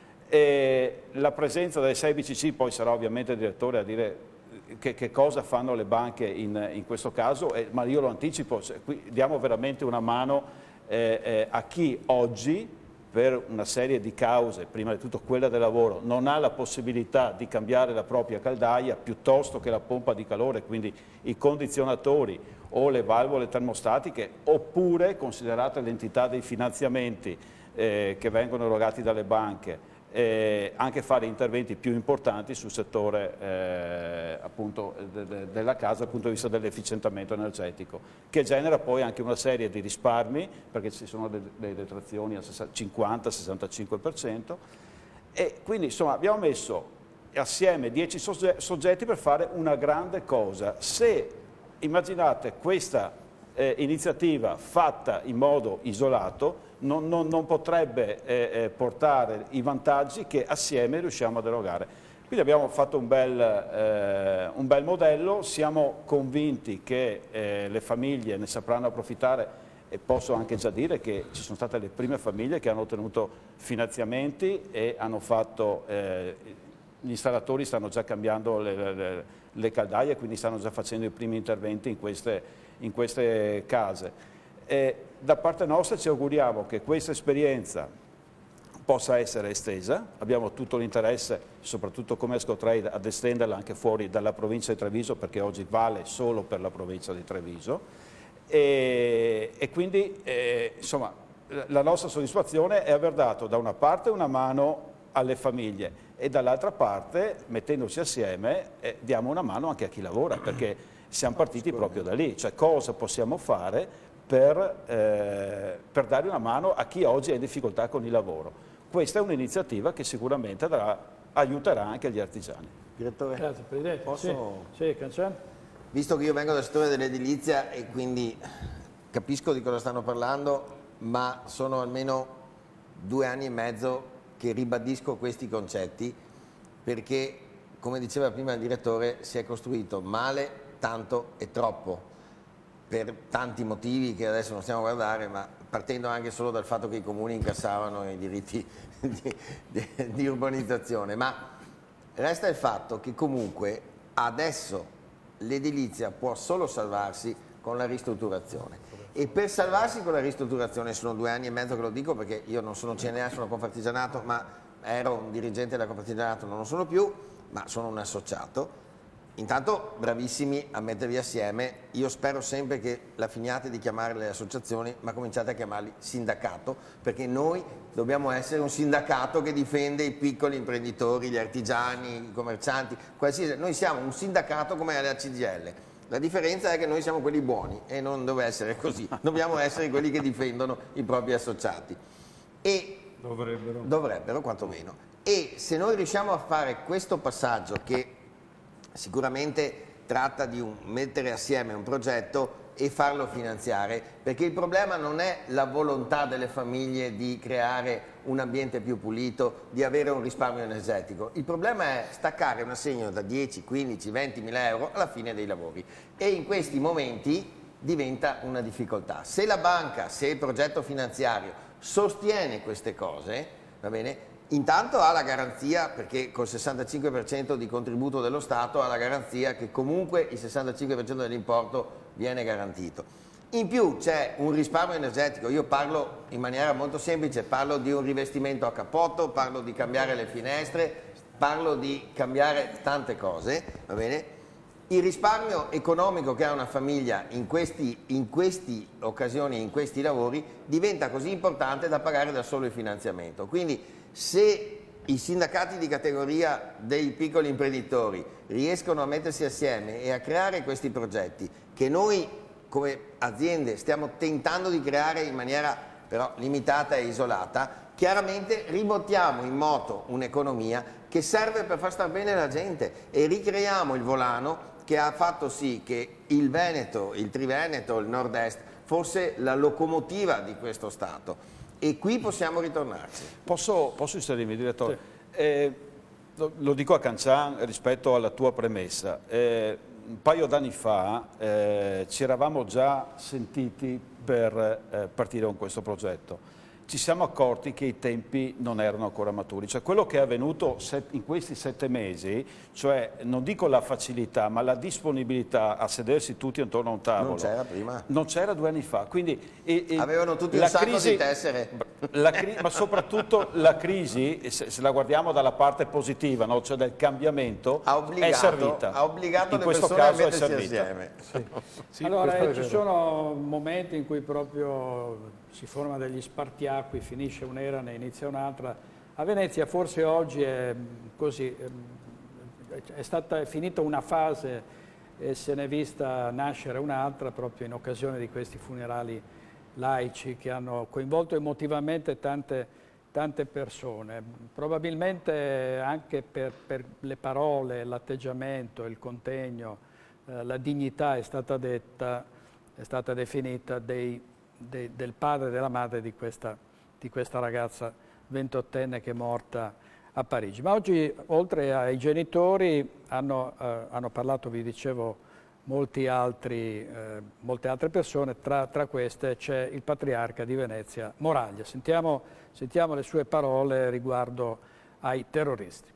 E la presenza delle 6 BCC, poi sarà ovviamente il direttore a dire che cosa fanno le banche in questo caso, ma io lo anticipo, qui diamo veramente una mano a chi oggi, per una serie di cause, prima di tutto quella del lavoro, non ha la possibilità di cambiare la propria caldaia piuttosto che la pompa di calore, quindi i condizionatori o le valvole termostatiche, oppure, considerate l'entità dei finanziamenti che vengono erogati dalle banche, anche fare interventi più importanti sul settore appunto della casa dal punto di vista dell'efficientamento energetico, che genera poi anche una serie di risparmi, perché ci sono delle detrazioni al 50-65%, e quindi insomma abbiamo messo assieme 10 soggetti per fare una grande cosa. Se immaginate questa iniziativa fatta in modo isolato, non potrebbe portare i vantaggi che assieme riusciamo ad erogare. Quindi abbiamo fatto un bel modello, siamo convinti che le famiglie ne sapranno approfittare, e posso anche già dire che ci sono state le prime famiglie che hanno ottenuto finanziamenti e hanno fatto, gli installatori stanno già cambiando le caldaie, quindi stanno già facendo i primi interventi in queste case. Da parte nostra ci auguriamo che questa esperienza possa essere estesa, abbiamo tutto l'interesse, soprattutto come Ascotrade, ad estenderla anche fuori dalla provincia di Treviso, perché oggi vale solo per la provincia di Treviso, e quindi insomma la nostra soddisfazione è aver dato da una parte una mano alle famiglie e dall'altra parte, mettendoci assieme, diamo una mano anche a chi lavora, perché siamo partiti proprio da lì, cioè cosa possiamo fare per dare una mano a chi oggi è in difficoltà con il lavoro. Questa è un'iniziativa che sicuramente aiuterà anche gli artigiani. Direttore, grazie Presidente. posso... Sì, Cancian. Visto che io vengo dal settore dell'edilizia e quindi capisco di cosa stanno parlando, ma sono almeno 2 anni e mezzo che ribadisco questi concetti, perché, come diceva prima il direttore, si è costruito male, tanto e troppo, per tanti motivi che adesso non stiamo a guardare, ma partendo anche solo dal fatto che i comuni incassavano i diritti di urbanizzazione, ma resta il fatto che comunque adesso l'edilizia può solo salvarsi con la ristrutturazione, e per salvarsi con la ristrutturazione, sono 2 anni e mezzo che lo dico perché io non sono CNA, sono Confartigianato, ma ero un dirigente della Confartigianato, non lo sono più, ma sono un associato. Intanto bravissimi a mettervi assieme, io spero sempre che la finiate di chiamare le associazioni, ma cominciate a chiamarli sindacato, perché noi dobbiamo essere un sindacato che difende i piccoli imprenditori, gli artigiani, i commercianti, qualsiasi. Noi siamo un sindacato come la CGIL, la differenza è che noi siamo quelli buoni e non deve essere così, dobbiamo essere quelli che difendono i propri associati. E dovrebbero quantomeno. E se noi riusciamo a fare questo passaggio, che sicuramente tratta di mettere assieme un progetto e farlo finanziare, perché il problema non è la volontà delle famiglie di creare un ambiente più pulito, di avere un risparmio energetico, il problema è staccare un assegno da 10, 15, 20 mila euro alla fine dei lavori, e in questi momenti diventa una difficoltà. Se la banca, se il progetto finanziario sostiene queste cose, va bene, intanto ha la garanzia, perché col 65% di contributo dello Stato ha la garanzia che comunque il 65% dell'importo viene garantito. In più c'è un risparmio energetico, io parlo in maniera molto semplice, parlo di un rivestimento a cappotto, parlo di cambiare le finestre, parlo di cambiare tante cose, va bene? Il risparmio economico che ha una famiglia in queste occasioni, in questi lavori, diventa così importante da pagare da solo il finanziamento. Quindi se i sindacati di categoria dei piccoli imprenditori riescono a mettersi assieme e a creare questi progetti, che noi come aziende stiamo tentando di creare in maniera però limitata e isolata, chiaramente rimettiamo in moto un'economia che serve per far star bene la gente, e ricreiamo il volano che ha fatto sì che il Veneto, il Triveneto, il Nord-Est fosse la locomotiva di questo Stato. E qui possiamo ritornarci. Posso inserirmi, direttore? Sì. Lo dico a Cancian rispetto alla tua premessa. Un paio d'anni fa ci eravamo già sentiti per partire con questo progetto. Ci siamo accorti che i tempi non erano ancora maturi, cioè quello che è avvenuto in questi 7 mesi, cioè non dico la facilità, ma la disponibilità a sedersi tutti intorno a un tavolo. Non c'era prima. Non c'era 2 anni fa, quindi... avevano tutti un sacco di tessere. Ma soprattutto la crisi, se la guardiamo dalla parte positiva, no? Cioè del cambiamento, è servita. Ha obbligato in le questo persone caso a mettersi assieme. Sì. Sì, allora ci sono momenti in cui proprio si formano degli spartiacqui, finisce un'era, ne inizia un'altra. A Venezia forse oggi è così, è finita una fase e se n'è vista nascere un'altra proprio in occasione di questi funerali laici che hanno coinvolto emotivamente tante persone. Probabilmente anche per le parole, l'atteggiamento, il contegno, la dignità è stata definita del padre e della madre di questa ragazza 28enne che è morta a Parigi. Ma oggi, oltre ai genitori, hanno parlato, vi dicevo, molte altre persone, tra queste c'è il patriarca di Venezia, Moraglia. Sentiamo le sue parole riguardo ai terroristi.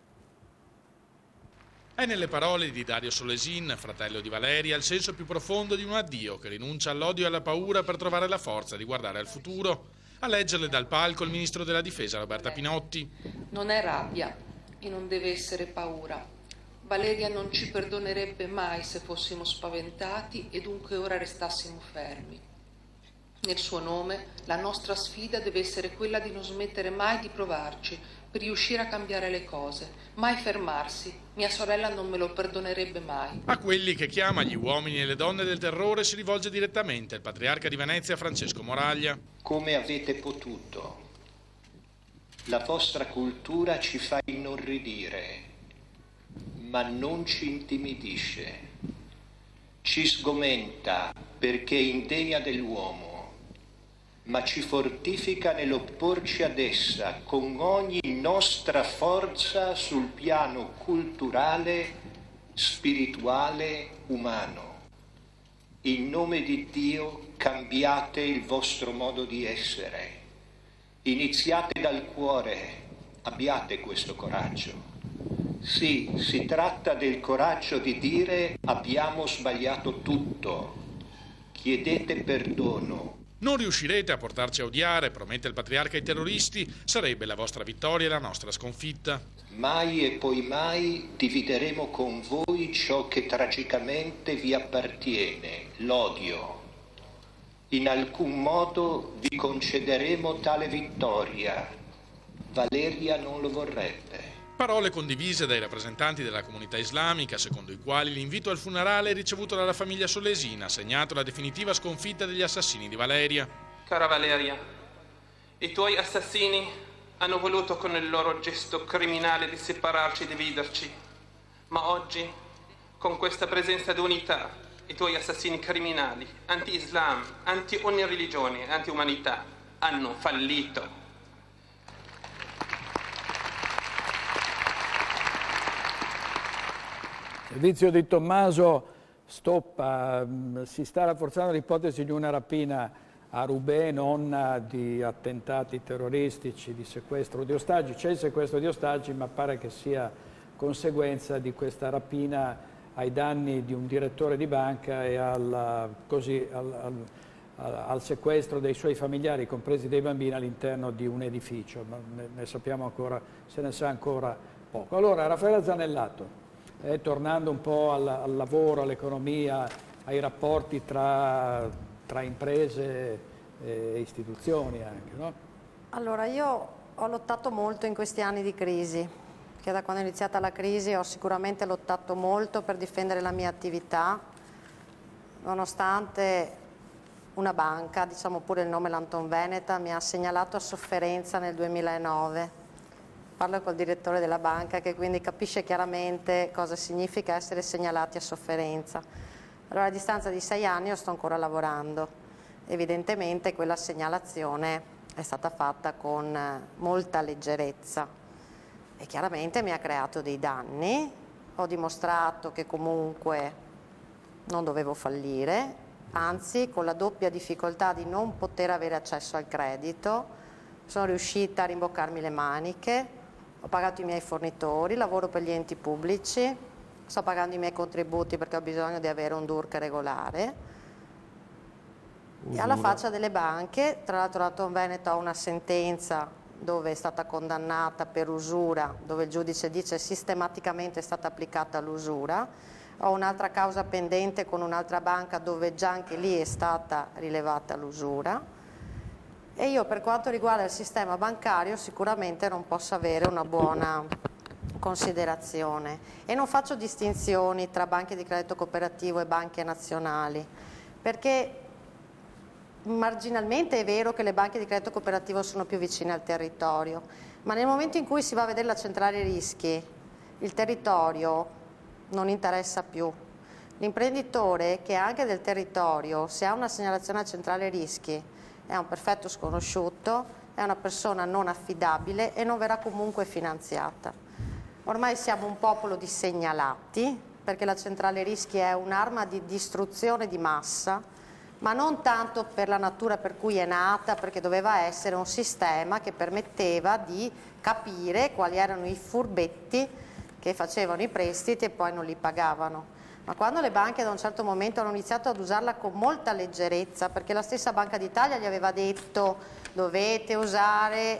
È nelle parole di Dario Solesin, fratello di Valeria, il senso più profondo di un addio che rinuncia all'odio e alla paura per trovare la forza di guardare al futuro. A leggerle dal palco il ministro della difesa Roberta Pinotti. Non è rabbia e non deve essere paura. Valeria non ci perdonerebbe mai se fossimo spaventati e dunque ora restassimo fermi. Nel suo nome la nostra sfida deve essere quella di non smettere mai di provarci per riuscire a cambiare le cose, mai fermarsi. Mia sorella non me lo perdonerebbe mai. A quelli che chiama gli uomini e le donne del terrore si rivolge direttamente il patriarca di Venezia Francesco Moraglia. Come avete potuto? La vostra cultura ci fa inorridire, ma non ci intimidisce. Ci sgomenta perché è indegna dell'uomo, ma ci fortifica nell'opporci ad essa con ogni nostra forza sul piano culturale, spirituale, umano. In nome di Dio cambiate il vostro modo di essere. Iniziate dal cuore. Abbiate questo coraggio. Sì, si tratta del coraggio di dire abbiamo sbagliato tutto. Chiedete perdono. Non riuscirete a portarci a odiare, promette il patriarca ai terroristi, sarebbe la vostra vittoria e la nostra sconfitta. Mai e poi mai divideremo con voi ciò che tragicamente vi appartiene, l'odio. In alcun modo vi concederemo tale vittoria. Valeria non lo vorrebbe. Parole condivise dai rappresentanti della comunità islamica, secondo i quali l'invito al funerale ricevuto dalla famiglia Solesina ha segnato la definitiva sconfitta degli assassini di Valeria. Cara Valeria, i tuoi assassini hanno voluto con il loro gesto criminale di separarci e dividerci, ma oggi, con questa presenza di unità, i tuoi assassini criminali, anti-Islam, anti ogni religione, anti-umanità, hanno fallito. Servizio di Tommaso stoppa, si sta rafforzando l'ipotesi di una rapina a Roubaix, non di attentati terroristici, di sequestro di ostaggi. C'è il sequestro di ostaggi, ma pare che sia conseguenza di questa rapina ai danni di un direttore di banca e al sequestro dei suoi familiari, compresi dei bambini, all'interno di un edificio. Ma ne sappiamo ancora, se ne sa ancora poco. Allora, Raffaella Zanellato. Tornando un po' al lavoro, all'economia, ai rapporti tra imprese e istituzioni anche, no? Allora, io ho lottato molto in questi anni di crisi, che da quando è iniziata la crisi ho sicuramente lottato molto per difendere la mia attività, nonostante una banca, diciamo pure il nome l'Anton Veneta, mi ha segnalato a sofferenza nel 2009. Parlo col direttore della banca che quindi capisce chiaramente cosa significa essere segnalati a sofferenza. Allora a distanza di 6 anni io sto ancora lavorando. Evidentemente quella segnalazione è stata fatta con molta leggerezza e chiaramente mi ha creato dei danni. Ho dimostrato che comunque non dovevo fallire, anzi con la doppia difficoltà di non poter avere accesso al credito sono riuscita a rimboccarmi le maniche. Ho pagato i miei fornitori, lavoro per gli enti pubblici, sto pagando i miei contributi perché ho bisogno di avere un DURC regolare. E alla faccia delle banche, tra l'altro l'Anton Veneto ha una sentenza dove è stata condannata per usura, dove il giudice dice sistematicamente è stata applicata l'usura. Ho un'altra causa pendente con un'altra banca dove già anche lì è stata rilevata l'usura. E io per quanto riguarda il sistema bancario sicuramente non posso avere una buona considerazione e non faccio distinzioni tra banche di credito cooperativo e banche nazionali, perché marginalmente è vero che le banche di credito cooperativo sono più vicine al territorio, ma nel momento in cui si va a vedere la centrale rischi, il territorio non interessa più. L'imprenditore che è anche del territorio, se ha una segnalazione a centrale rischi, è un perfetto sconosciuto, è una persona non affidabile e non verrà comunque finanziata. Ormai siamo un popolo di segnalati, perché la centrale rischi è un'arma di distruzione di massa, ma non tanto per la natura per cui è nata, perché doveva essere un sistema che permetteva di capire quali erano i furbetti che facevano i prestiti e poi non li pagavano. Ma quando le banche da un certo momento hanno iniziato ad usarla con molta leggerezza, perché la stessa Banca d'Italia gli aveva detto dovete usare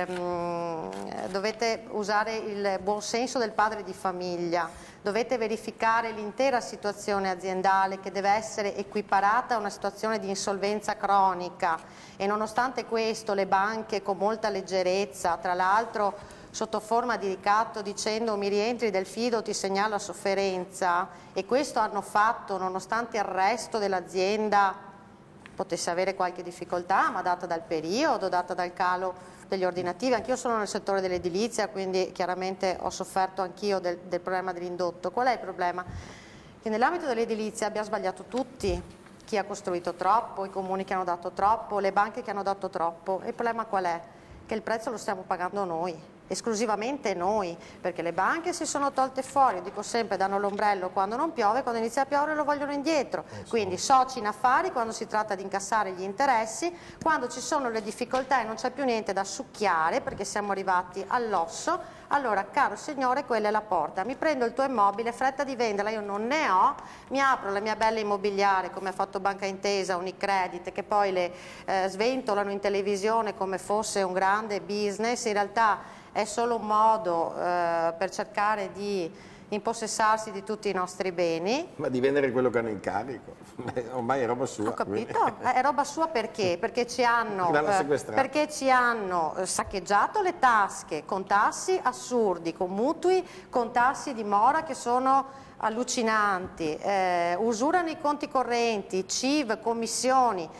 il buon senso del padre di famiglia, dovete verificare l'intera situazione aziendale che deve essere equiparata a una situazione di insolvenza cronica e nonostante questo le banche con molta leggerezza, tra l'altro sotto forma di ricatto dicendo mi rientri del fido, ti segnalo a sofferenza, e questo hanno fatto nonostante il resto dell'azienda potesse avere qualche difficoltà, ma data dal periodo, data dal calo degli ordinativi. Anch'io sono nel settore dell'edilizia, quindi chiaramente ho sofferto anch'io del problema dell'indotto. Qual è il problema? Che nell'ambito dell'edilizia abbiamo sbagliato tutti, chi ha costruito troppo, i comuni che hanno dato troppo, le banche che hanno dato troppo. E il problema qual è? Che il prezzo lo stiamo pagando noi. esclusivamente noi, perché le banche si sono tolte fuori, io dico sempre danno l'ombrello quando non piove, quando inizia a piovere lo vogliono indietro, quindi soci in affari quando si tratta di incassare gli interessi, quando ci sono le difficoltà e non c'è più niente da succhiare perché siamo arrivati all'osso, allora caro signore quella è la porta, mi prendo il tuo immobile, fretta di venderla, io non ne ho, mi apro la mia bella immobiliare come ha fatto Banca Intesa, Unicredit, che poi le sventolano in televisione come fosse un grande business, in realtà è solo un modo per cercare di impossessarsi di tutti i nostri beni. Ma di vendere quello che hanno in carico, ormai è roba sua. Ho capito, è roba sua perché? Perché ci hanno saccheggiato le tasche con tassi assurdi, con mutui, con tassi di mora che sono allucinanti, usurano i conti correnti, CIV, commissioni,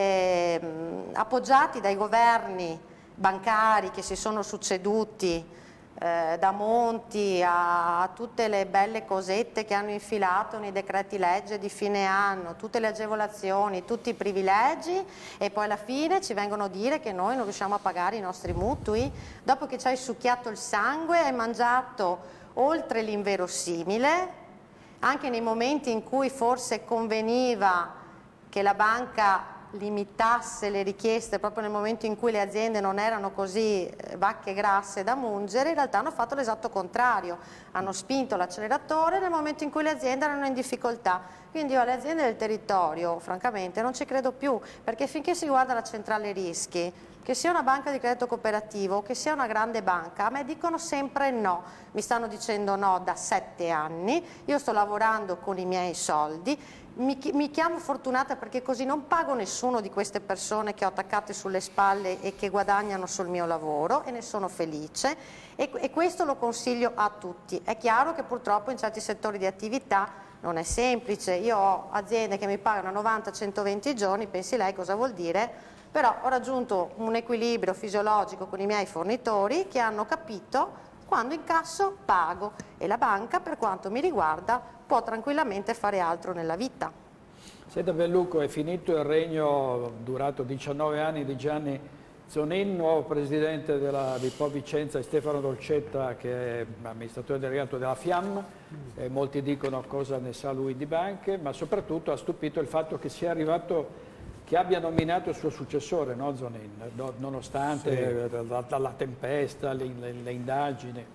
appoggiati dai governi bancari che si sono succeduti, da Monti a tutte le belle cosette che hanno infilato nei decreti legge di fine anno, tutte le agevolazioni, tutti i privilegi, e poi alla fine ci vengono a dire che noi non riusciamo a pagare i nostri mutui dopo che ci hai succhiato il sangue, hai mangiato oltre l'inverosimile, anche nei momenti in cui forse conveniva che la banca limitasse le richieste proprio nel momento in cui le aziende non erano così vacche grasse da mungere, in realtà hanno fatto l'esatto contrario, hanno spinto l'acceleratore nel momento in cui le aziende erano in difficoltà. Quindi io alle aziende del territorio francamente non ci credo più, perché finché si guarda la centrale rischi, che sia una banca di credito cooperativo o che sia una grande banca, a me dicono sempre no, mi stanno dicendo no da 7 anni, io sto lavorando con i miei soldi, mi chiamo fortunata perché così non pago nessuno di queste persone che ho attaccate sulle spalle e che guadagnano sul mio lavoro, e ne sono felice, e questo lo consiglio a tutti. È chiaro che purtroppo in certi settori di attività non è semplice, io ho aziende che mi pagano 90-120 giorni, pensi lei cosa vuol dire, però ho raggiunto un equilibrio fisiologico con i miei fornitori che hanno capito quando incasso pago, e la banca per quanto mi riguarda può tranquillamente fare altro nella vita. Senta Bellucco, è finito il regno durato 19 anni di Gianni Zonin, nuovo presidente di Po Vicenza, e Stefano Dolcetta che è amministratore delegato della FIAM, molti dicono cosa ne sa lui di banche, ma soprattutto ha stupito il fatto che sia arrivato, che abbia nominato il suo successore, no, Zonin, nonostante la tempesta, le indagini.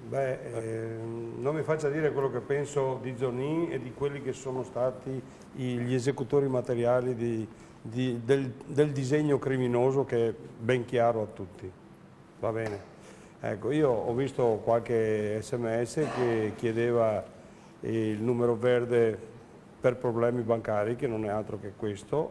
Non mi faccia dire quello che penso di Zonin e di quelli che sono stati gli esecutori materiali del disegno criminoso, che è ben chiaro a tutti. Va bene? Ecco, io ho visto qualche SMS che chiedeva il numero verde per problemi bancari, che non è altro che questo,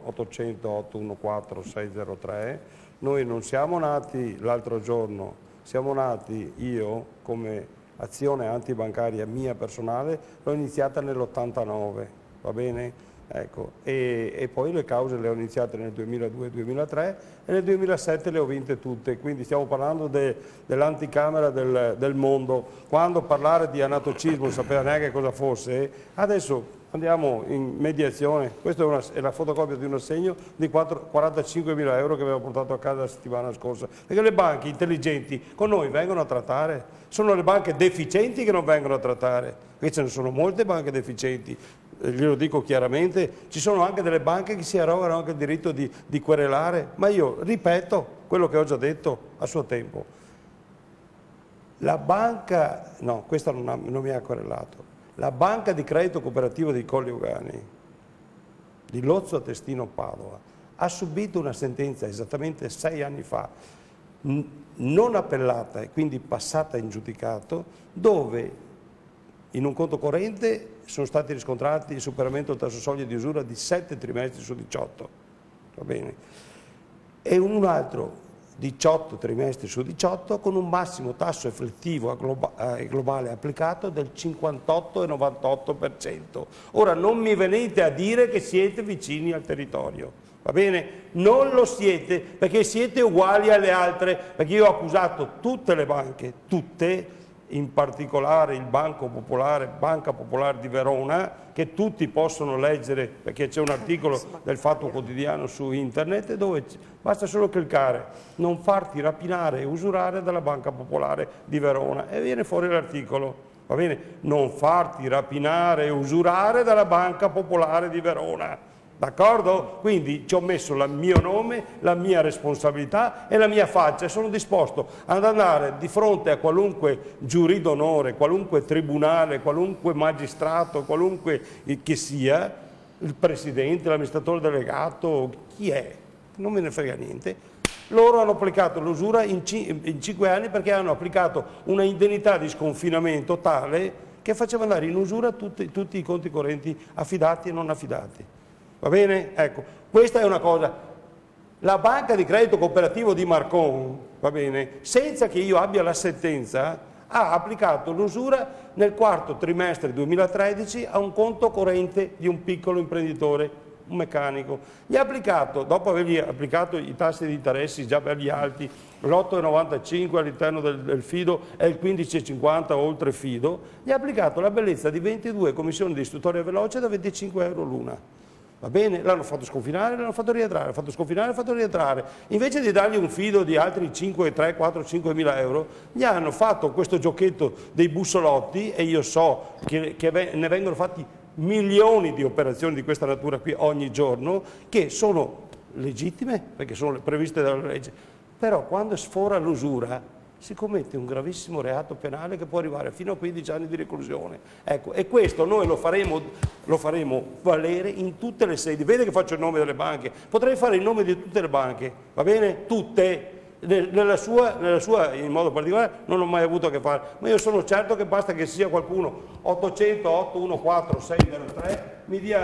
800-814-603. Noi non siamo nati l'altro giorno, siamo nati, io come azione antibancaria mia personale, l'ho iniziata nell'89, va bene? Ecco, e poi le cause le ho iniziate nel 2002-2003 e nel 2007 le ho vinte tutte, quindi stiamo parlando dell'anticamera del mondo. Quando parlare di anatocismo non sapeva neanche cosa fosse, adesso andiamo in mediazione. Questa è la fotocopia di un assegno di 45.000 euro che avevo portato a casa la settimana scorsa, perché le banche intelligenti con noi vengono a trattare, sono le banche deficienti che non vengono a trattare, perché ce ne sono molte banche deficienti. Glielo dico chiaramente, ci sono anche delle banche che si arrogano anche il diritto di querelare, ma io ripeto quello che ho già detto a suo tempo. La banca, no, questa non mi ha querelato, la banca di credito cooperativo di Colli Ugani, di Lozzo a Testino Padova, ha subito una sentenza esattamente 6 anni fa, non appellata e quindi passata in giudicato, dove in un conto corrente sono stati riscontrati il superamento del tasso soglia di usura di 7 trimestri su 18, va bene? E un altro 18 trimestri su 18 con un massimo tasso effettivo globale applicato del 58,98%. Ora non mi venite a dire che siete vicini al territorio, va bene? Non lo siete, perché siete uguali alle altre, perché io ho accusato tutte le banche, tutte, in particolare il Banca Popolare di Verona, che tutti possono leggere perché c'è un articolo del Fatto Quotidiano su internet dove basta solo cliccare non farti rapinare e usurare dalla Banca Popolare di Verona e viene fuori l'articolo, va bene? Non farti rapinare e usurare dalla Banca Popolare di Verona. D'accordo? Quindi ci ho messo il mio nome, la mia responsabilità e la mia faccia e sono disposto ad andare di fronte a qualunque giurì d'onore, qualunque tribunale, qualunque magistrato, qualunque che sia, il presidente, l'amministratore delegato, chi è, non me ne frega niente. Loro hanno applicato l'usura in 5 anni perché hanno applicato una indennità di sconfinamento tale che faceva andare in usura tutti i conti correnti affidati e non affidati. Va bene? Ecco, questa è una cosa. La banca di credito cooperativo di Marcon, va bene, senza che io abbia la sentenza, ha applicato l'usura nel 4º trimestre 2013 a un conto corrente di un piccolo imprenditore, un meccanico. Gli ha applicato, dopo avergli applicato i tassi di interessi già belli alti, l'8,95 all'interno del fido e il 15,50 oltre fido, gli ha applicato la bellezza di 22 commissioni di istruttoria veloce da 25 euro l'una. Va bene? L'hanno fatto sconfinare, l'hanno fatto rientrare, l'hanno fatto sconfinare, l'hanno fatto rientrare. Invece di dargli un fido di altri 5, 3, 4, 5 mila euro, gli hanno fatto questo giochetto dei bussolotti e io so che ne vengono fatti milioni di operazioni di questa natura qui ogni giorno, che sono legittime perché sono previste dalla legge, però quando sfora l'usura si commette un gravissimo reato penale che può arrivare fino a 15 anni di reclusione. Ecco, e questo noi lo faremo valere in tutte le sedi. Vede che faccio il nome delle banche? Potrei fare il nome di tutte le banche, va bene? Tutte. Nella sua in modo particolare non ho mai avuto a che fare, ma io sono certo che basta che sia qualcuno 800 814 603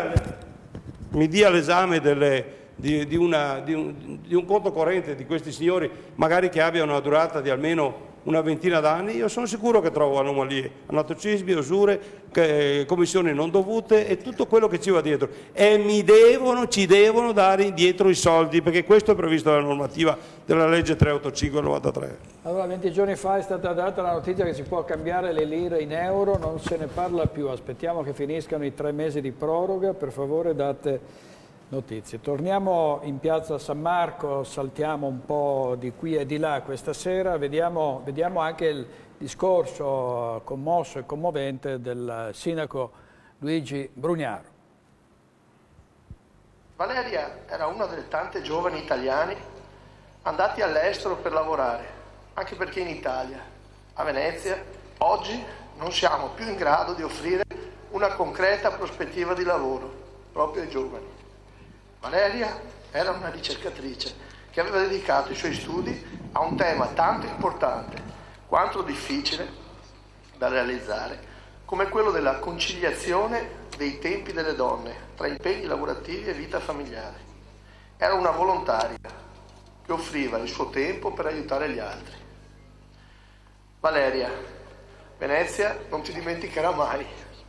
mi dia l'esame di un conto corrente di questi signori, magari che abbiano una durata di almeno una ventina d'anni. Io sono sicuro che trovo anomalie, anatocismi, usure, commissioni non dovute e tutto quello che ci va dietro, e ci devono dare indietro i soldi, perché questo è previsto dalla normativa della legge 385 del 93. Allora, 20 giorni fa è stata data la notizia che si può cambiare le lire in euro, non se ne parla più, aspettiamo che finiscano i 3 mesi di proroga, per favore date notizie. Torniamo in piazza San Marco, saltiamo un po' di qui e di là questa sera, vediamo anche il discorso commosso e commovente del sindaco Luigi Brugnaro. Valeria era una delle tante giovani italiani andati all'estero per lavorare, anche perché in Italia, a Venezia, oggi non siamo più in grado di offrire una concreta prospettiva di lavoro proprio ai giovani. Valeria era una ricercatrice che aveva dedicato i suoi studi a un tema tanto importante quanto difficile da realizzare, come quello della conciliazione dei tempi delle donne tra impegni lavorativi e vita familiare. Era una volontaria che offriva il suo tempo per aiutare gli altri. Valeria, Venezia non ti dimenticherà mai.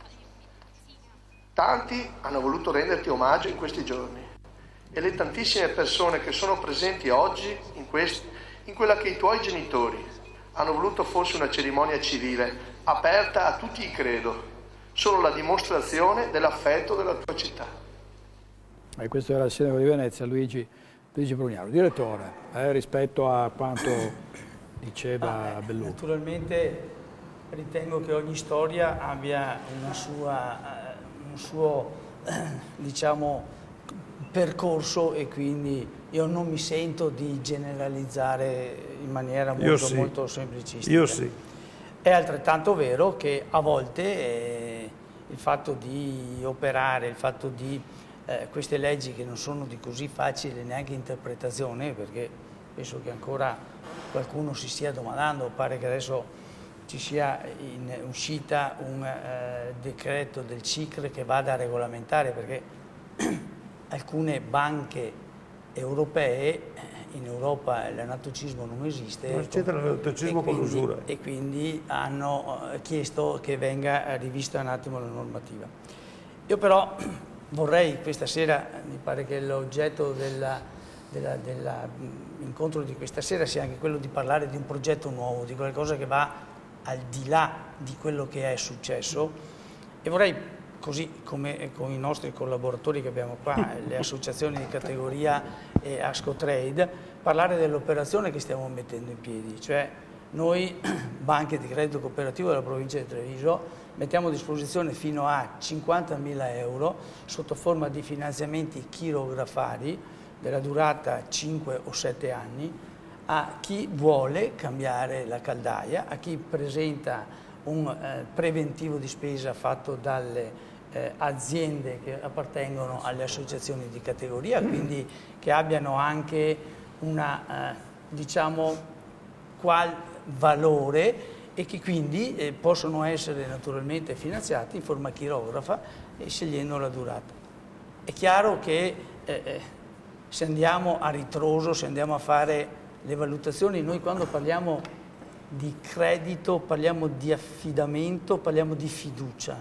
Tanti hanno voluto renderti omaggio in questi giorni. E le tantissime persone che sono presenti oggi in quella che i tuoi genitori hanno voluto fosse una cerimonia civile, aperta a tutti i credo, sono la dimostrazione dell'affetto della tua città. E questo era il sindaco di Venezia, Luigi Brugnaro. Direttore, rispetto a quanto diceva Bellucci. Naturalmente ritengo che ogni storia abbia un suo diciamo, percorso, e quindi io non mi sento di generalizzare in maniera molto semplicistica. Io sì. È altrettanto vero che a volte il fatto di operare, il fatto di queste leggi che non sono di così facile neanche interpretazione, perché penso che ancora qualcuno si stia domandando, pare che adesso ci sia in uscita un decreto del CICR che vada a regolamentare, perché alcune banche europee, in Europa l'anatocismo non esiste, non c'è l'anatocismo con l'usura, e quindi hanno chiesto che venga rivista un attimo la normativa. Io però vorrei questa sera, mi pare che l'oggetto dell'incontro di questa sera sia anche quello di parlare di un progetto nuovo, di qualcosa che va al di là di quello che è successo, e vorrei, così come con i nostri collaboratori che abbiamo qua, le associazioni di categoria e Ascotrade, parlare dell'operazione che stiamo mettendo in piedi, cioè noi, banche di credito cooperativo della provincia di Treviso, mettiamo a disposizione fino a 50.000 euro sotto forma di finanziamenti chirografari della durata 5 o 7 anni a chi vuole cambiare la caldaia, a chi presenta un preventivo di spesa fatto dalle aziende che appartengono alle associazioni di categoria, quindi che abbiano anche una, diciamo, qual valore e che quindi possono essere naturalmente finanziati in forma chirografa e scegliendo la durata. È chiaro che se andiamo a ritroso, se andiamo a fare le valutazioni, noi quando parliamo di credito parliamo di affidamento, parliamo di fiducia.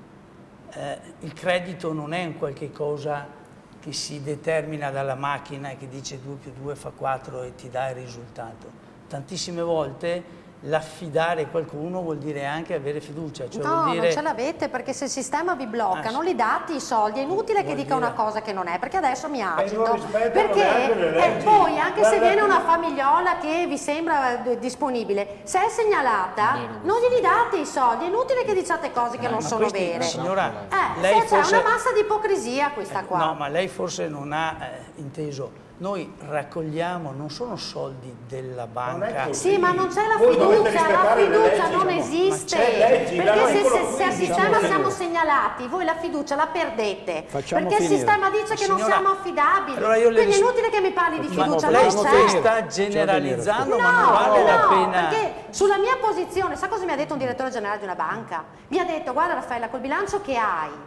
Il credito non è un qualche cosa che si determina dalla macchina e che dice 2 più 2 fa 4 e ti dà il risultato. Tantissime volte l'affidare qualcuno vuol dire anche avere fiducia. Cioè no, vuol dire... non ce l'avete, perché se il sistema vi blocca, non li date i soldi, è inutile che dica una cosa che non è, perché adesso mi agito. Perché poi, anche se viene una famigliola che vi sembra disponibile, se è segnalata, non glieli date i soldi, è inutile che diciate cose che non sono vere. Signora, lei c'è forse... una massa di ipocrisia questa qua. No, ma lei forse non ha inteso. Noi raccogliamo, non sono soldi della banca. Sì, ma non c'è la fiducia non esiste. Perché se al sistema siamo segnalati, voi la fiducia la perdete. Perché il sistema dice che non siamo affidabili. Quindi è inutile che mi parli di fiducia. Lei sta generalizzando, ma non vale la pena. Perché sulla mia posizione, sa cosa mi ha detto un direttore generale di una banca? Mi ha detto: guarda Raffaella, col bilancio che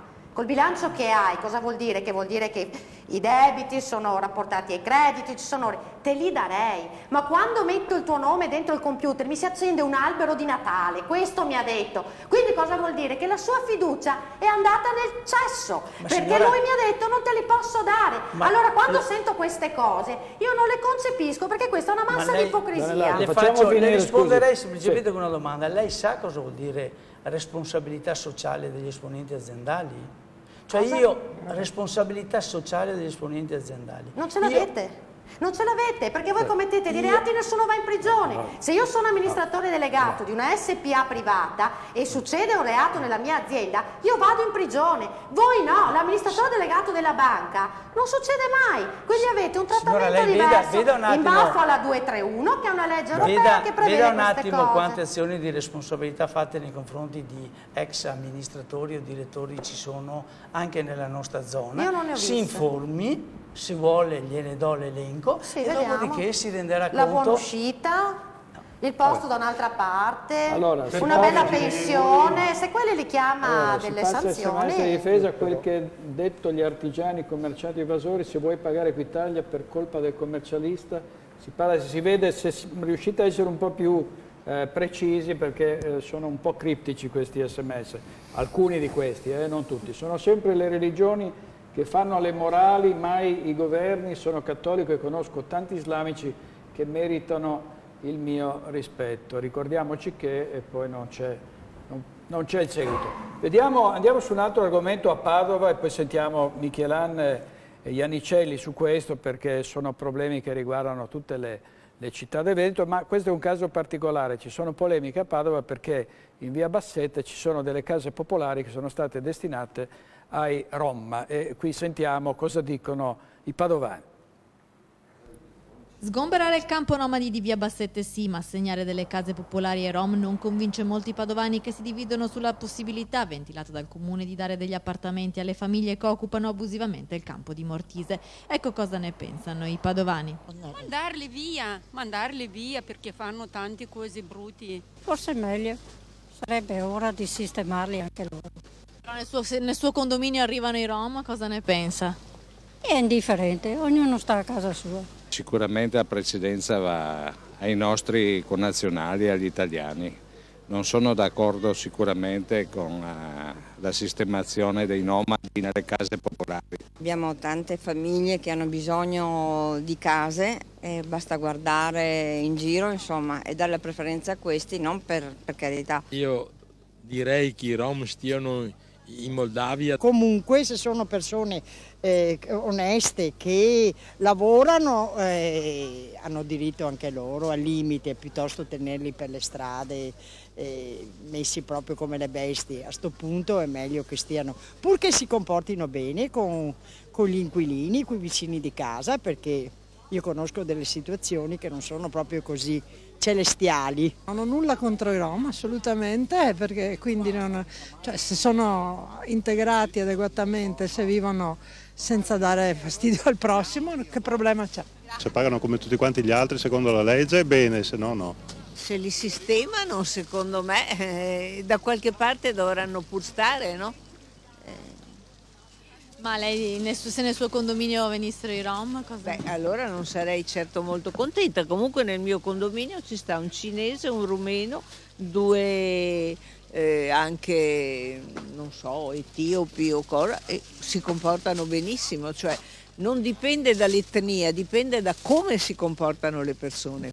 hai, cosa vuol dire? Che vuol dire che i debiti sono rapportati ai crediti, te li darei, ma quando metto il tuo nome dentro il computer mi si accende un albero di Natale, questo mi ha detto. Quindi cosa vuol dire? Che la sua fiducia è andata nel cesso, perché lui mi ha detto non te li posso dare. Allora quando sento queste cose io non le concepisco, perché questa è una massa di ipocrisia. Le risponderei semplicemente con una domanda: lei sa cosa vuol dire responsabilità sociale degli esponenti aziendali? Cioè responsabilità sociale degli esponenti aziendali. Non ce l'avete? Non ce l'avete, perché voi commettete dei reati e nessuno va in prigione. Se io sono amministratore delegato di una SPA privata e succede un reato nella mia azienda, io vado in prigione. Voi no, l'amministratore delegato della banca non succede mai. Quindi avete un trattamento diverso in baffo alla 231, che è una legge europea che prevede queste cose. Veda un attimo quante azioni di responsabilità fatte nei confronti di ex amministratori o direttori ci sono anche nella nostra zona. Io non ne ho viste. Si informi. Se vuole gliene do l'elenco e dopodiché si renderà conto... La buona uscita, il posto da un'altra parte, una passa, bella pensione, se quelli li chiama delle sanzioni... Se difesa quel che detto gli artigiani, commercianti evasori, se vuoi pagare Equitalia per colpa del commercialista, si vede se riuscite a essere un po' più precisi, perché sono un po' criptici questi sms, alcuni di questi, non tutti, sono sempre le religioni che fanno le morali, mai i governi. Sono cattolico e conosco tanti islamici che meritano il mio rispetto. Ricordiamoci che e poi non c'è il seguito. Andiamo su un altro argomento a Padova e poi sentiamo Michelan e Iannicelli su questo, perché sono problemi che riguardano tutte le città del Veneto, ma questo è un caso particolare. Ci sono polemiche a Padova perché in via Bassetta ci sono delle case popolari che sono state destinate ai Rom, e qui sentiamo cosa dicono i padovani. Sgomberare il campo nomadi di via Bassette sì, ma assegnare delle case popolari ai Rom non convince molti padovani, che si dividono sulla possibilità ventilata dal comune di dare degli appartamenti alle famiglie che occupano abusivamente il campo di Mortise. Ecco cosa ne pensano i padovani. Mandarli via perché fanno tante cose brutte. Forse è meglio, sarebbe ora di sistemarli anche loro. Nel suo condominio arrivano i Rom, cosa ne pensa? È indifferente, ognuno sta a casa sua. Sicuramente la precedenza va ai nostri connazionali, agli italiani. Non sono d'accordo sicuramente con la sistemazione dei nomadi nelle case popolari. Abbiamo tante famiglie che hanno bisogno di case e basta guardare in giro, insomma, e dare la preferenza a questi, non per carità. Io direi che i Rom stiano in Moldavia. Comunque se sono persone oneste che lavorano hanno diritto anche loro al limite, piuttosto tenerli per le strade messi proprio come le bestie. A sto punto è meglio che stiano, purché si comportino bene con gli inquilini, con i vicini di casa, perché io conosco delle situazioni che non sono proprio così celestiali. Non ho nulla contro i Rom, assolutamente, perché quindi cioè, se sono integrati adeguatamente, se vivono senza dare fastidio al prossimo, che problema c'è? Se pagano come tutti quanti gli altri secondo la legge, bene, se no no. Se li sistemano, secondo me, da qualche parte dovranno pur stare, no? Ma lei, se nel suo condominio venissero i Rom, cosa? Beh, allora non sarei certo molto contenta. Comunque nel mio condominio ci sta un cinese, un rumeno, due anche, non so, etiopi o cosa, e si comportano benissimo. Cioè non dipende dall'etnia, dipende da come si comportano le persone.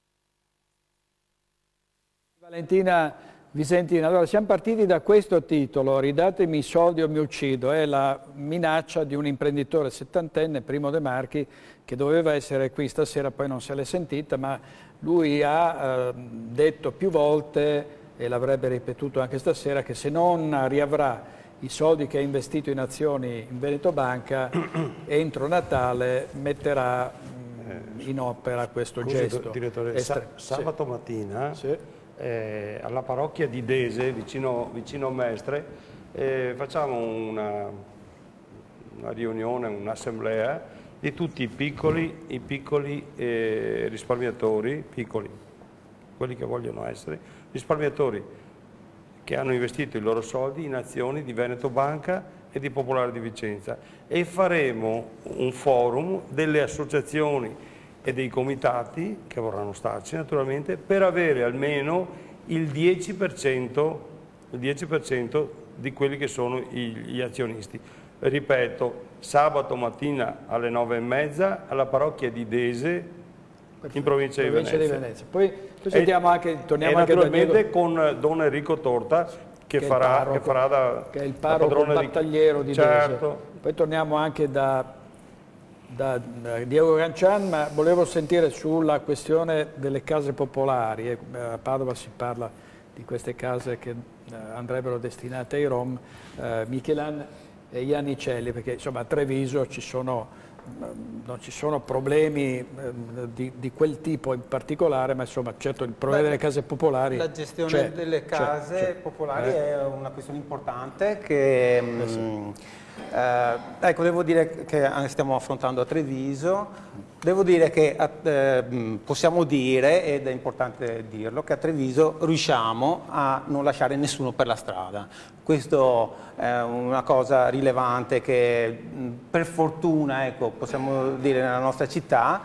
Valentina Visentina, allora siamo partiti da questo titolo, ridatemi i soldi o mi uccido, è la minaccia di un imprenditore settantenne, Primo De Marchi, che doveva essere qui stasera, poi non se l'è sentita, ma lui ha detto più volte, e l'avrebbe ripetuto anche stasera, che se non riavrà i soldi che ha investito in azioni in Veneto Banca, entro Natale metterà in opera questo gesto. Direttore, sabato mattina... Sì. Alla parrocchia di Dese, vicino Mestre, facciamo una riunione, un'assemblea di tutti i piccoli risparmiatori, quelli che vogliono essere risparmiatori, che hanno investito i loro soldi in azioni di Veneto Banca e di Popolare di Vicenza, e faremo un forum delle associazioni e dei comitati che vorranno starci naturalmente, per avere almeno il 10% di quelli che sono gli azionisti. Ripeto, sabato mattina alle 9:30 alla parrocchia di Dese, in provincia di Venezia. Poi sentiamo torniamo anche naturalmente con Don Enrico Torta, che è il parroco battagliero di certo. Dese. Poi torniamo anche da Diego Gancian, ma volevo sentire sulla questione delle case popolari. A Padova si parla di queste case che andrebbero destinate ai Rom, Michelan e Iannicelli, perché insomma a Treviso non ci sono problemi di quel tipo in particolare, ma insomma certo il problema delle case popolari. La gestione delle case popolari è una questione importante che... ecco, devo dire che stiamo affrontando a Treviso, devo dire che possiamo dire, ed è importante dirlo, che a Treviso riusciamo a non lasciare nessuno per la strada. Questo è una cosa rilevante che per fortuna, ecco, possiamo dire nella nostra città.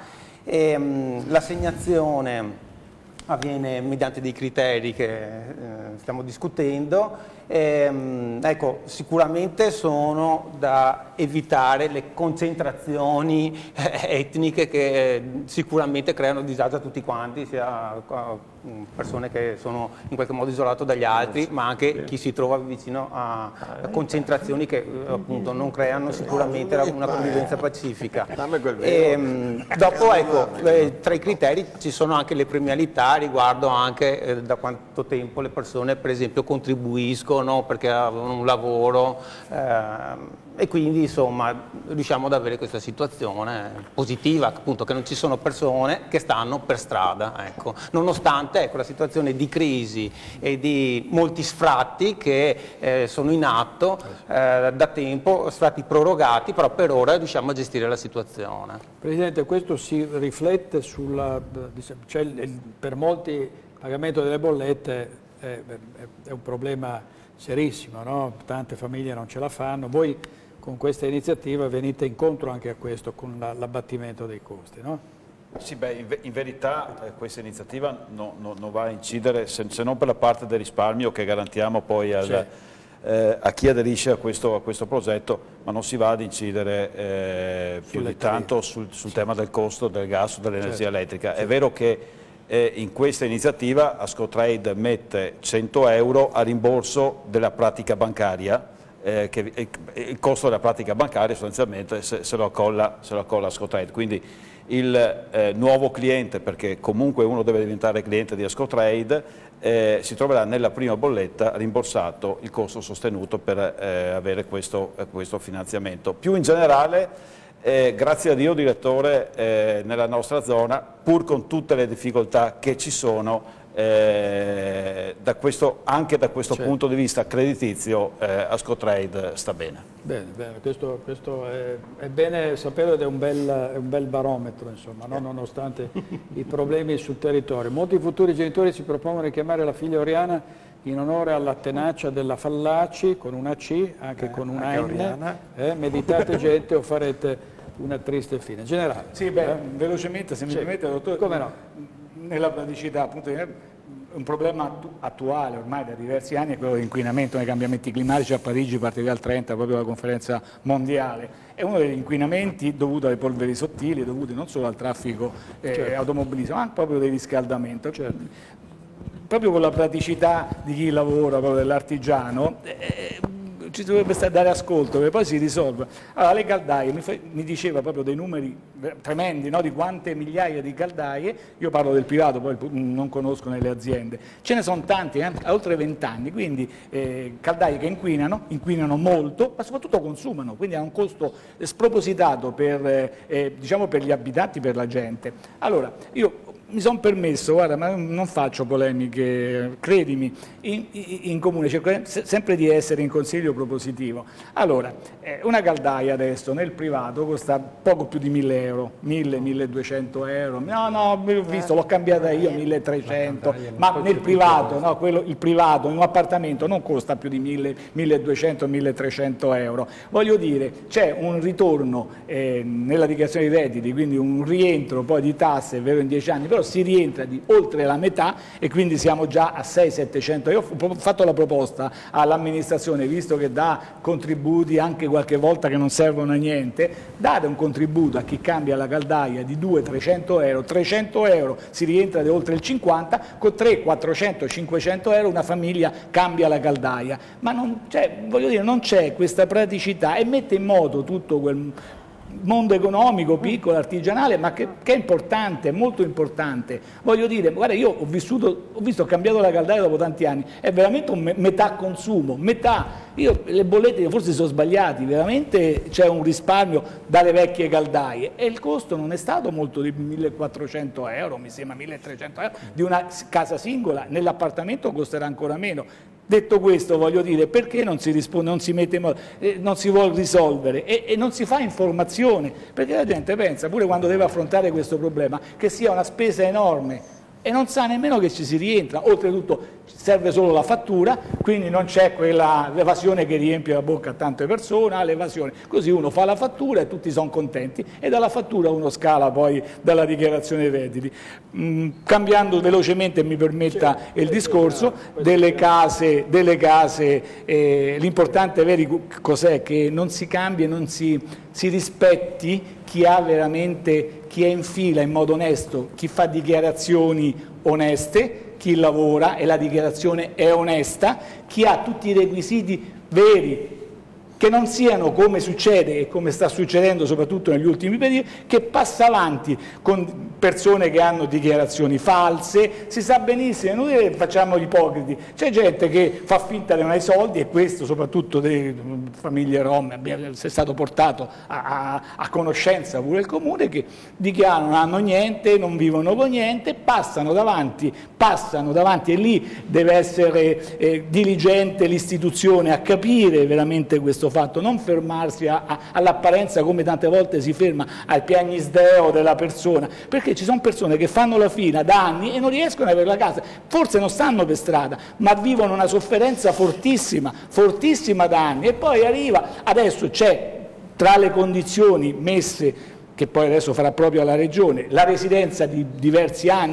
L'assegnazione avviene mediante dei criteri che stiamo discutendo. Ecco, sicuramente sono da evitare le concentrazioni etniche che sicuramente creano disagio a tutti quanti, sia persone che sono in qualche modo isolate dagli altri, ma anche chi si trova vicino a concentrazioni che appunto non creano sicuramente una convivenza pacifica. Dopo, ecco, tra i criteri ci sono anche le premialità riguardo anche da quanto tempo le persone per esempio contribuiscono perché avevano un lavoro e quindi insomma riusciamo ad avere questa situazione positiva, appunto, che non ci sono persone che stanno per strada, ecco. Nonostante, ecco, la situazione di crisi e di molti sfratti che sono in atto da tempo, sfratti prorogati, però per ora riusciamo a gestire la situazione. Presidente, questo si riflette sulla, cioè, per molti il pagamento delle bollette è un problema serissimo, no? Tante famiglie non ce la fanno. Voi con questa iniziativa venite incontro anche a questo, con l'abbattimento dei costi, no? Sì, beh, in verità questa iniziativa non va a incidere, se non per la parte del risparmio che garantiamo poi a chi aderisce a questo progetto, ma non si va ad incidere più di tanto sul tema del costo del gas o dell'energia elettrica. È vero che in questa iniziativa Ascotrade mette 100 euro a rimborso della pratica bancaria, che il costo della pratica bancaria sostanzialmente se lo accolla Ascotrade. Quindi il nuovo cliente, perché comunque uno deve diventare cliente di Ascotrade, si troverà nella prima bolletta rimborsato il costo sostenuto per avere questo finanziamento. Più in generale, grazie a Dio, direttore, nella nostra zona, pur con tutte le difficoltà che ci sono, anche da questo punto di vista creditizio, Ascotrade sta bene. Bene, questo è bene sapere ed è un bel barometro, insomma, no? Nonostante i problemi sul territorio. Molti futuri genitori si propongono di chiamare la figlia Oriana in onore alla tenacia della Fallaci, con una C, anche con una N. Meditate gente o farete una triste fine. Generale. Sì, velocemente, se mi permette, dottore. Come no? Nella praticità, appunto, un problema attuale ormai da diversi anni è quello dell'inquinamento nei cambiamenti climatici. A Parigi partirà il 30, proprio la conferenza mondiale. È uno degli inquinamenti dovuto alle polveri sottili, dovuti non solo al traffico automobilistico, ma proprio del riscaldamento. Proprio con la praticità di chi lavora, proprio dell'artigiano, ci dovrebbe dare ascolto, perché poi si risolve. Allora, le caldaie, mi diceva proprio dei numeri tremendi, no? Di quante migliaia di caldaie, io parlo del privato, poi non conosco nelle aziende, ce ne sono tanti, oltre 20 anni, quindi caldaie che inquinano molto, ma soprattutto consumano, quindi hanno un costo spropositato per gli abitanti, per la gente. Allora, io mi sono permesso, guarda, ma non faccio polemiche, credimi, in comune cerco sempre di essere in consiglio propositivo. Allora, una caldaia adesso nel privato costa poco più di 1.000 euro, 1.000-1.200 euro, no, ho visto, l'ho cambiata io, 1.300, ma nel privato, no, il privato in un appartamento non costa più di 1.200-1.300 euro. Voglio dire, c'è un ritorno nella dichiarazione dei redditi, quindi un rientro poi di tasse, è vero, in 10 anni, però si rientra di oltre la metà e quindi siamo già a 600-700. Io ho fatto la proposta all'amministrazione, visto che dà contributi anche qualche volta che non servono a niente, date un contributo a chi cambia la caldaia di 200-300 euro, 300 euro si rientra di oltre il 50, con 300, 400, 500 euro una famiglia cambia la caldaia, ma voglio dire, non c'è questa praticità e mette in moto tutto quel mondo economico piccolo, artigianale, ma che è importante, molto importante. Voglio dire, guarda, io ho cambiato la caldaia dopo tanti anni, è veramente un metà consumo, metà. Le bollette forse sono sbagliati, veramente c'è un risparmio dalle vecchie caldaie e il costo non è stato molto di 1.400 euro, mi sembra 1.300 euro, di una casa singola, nell'appartamento costerà ancora meno. Detto questo, voglio dire, perché non si risponde, non si mette in modo, non si vuole risolvere e non si fa informazione, perché la gente pensa, pure quando deve affrontare questo problema, che sia una spesa enorme e non sa nemmeno che ci si rientra. Oltretutto serve solo la fattura, quindi non c'è l'evasione che riempie la bocca a tante persone, l'evasione. Così uno fa la fattura e tutti sono contenti e dalla fattura uno scala poi dalla dichiarazione dei redditi. Cambiando velocemente, mi permetta il discorso, delle case, l'importante cos'è? Che non si cambi e non si rispetti chi ha veramente, chi è in fila in modo onesto, chi fa dichiarazioni oneste, chi lavora e la dichiarazione è onesta, chi ha tutti i requisiti veri, che non siano, come succede e come sta succedendo soprattutto negli ultimi periodi, che passa avanti con persone che hanno dichiarazioni false. Si sa benissimo, noi facciamo gli ipocriti, c'è gente che fa finta di non avere soldi, e questo soprattutto delle famiglie rom è stato portato a conoscenza pure il comune, che dichiarano non hanno niente, non vivono con niente, passano davanti e lì deve essere diligente l'istituzione a capire veramente questo fatto, non fermarsi all'apparenza come tante volte si ferma al piagnisdeo della persona, perché ci sono persone che fanno la fila da anni e non riescono ad avere la casa, forse non stanno per strada, ma vivono una sofferenza fortissima, fortissima da anni, e poi adesso c'è tra le condizioni messe, che poi adesso farà proprio la Regione, la residenza di diversi anni,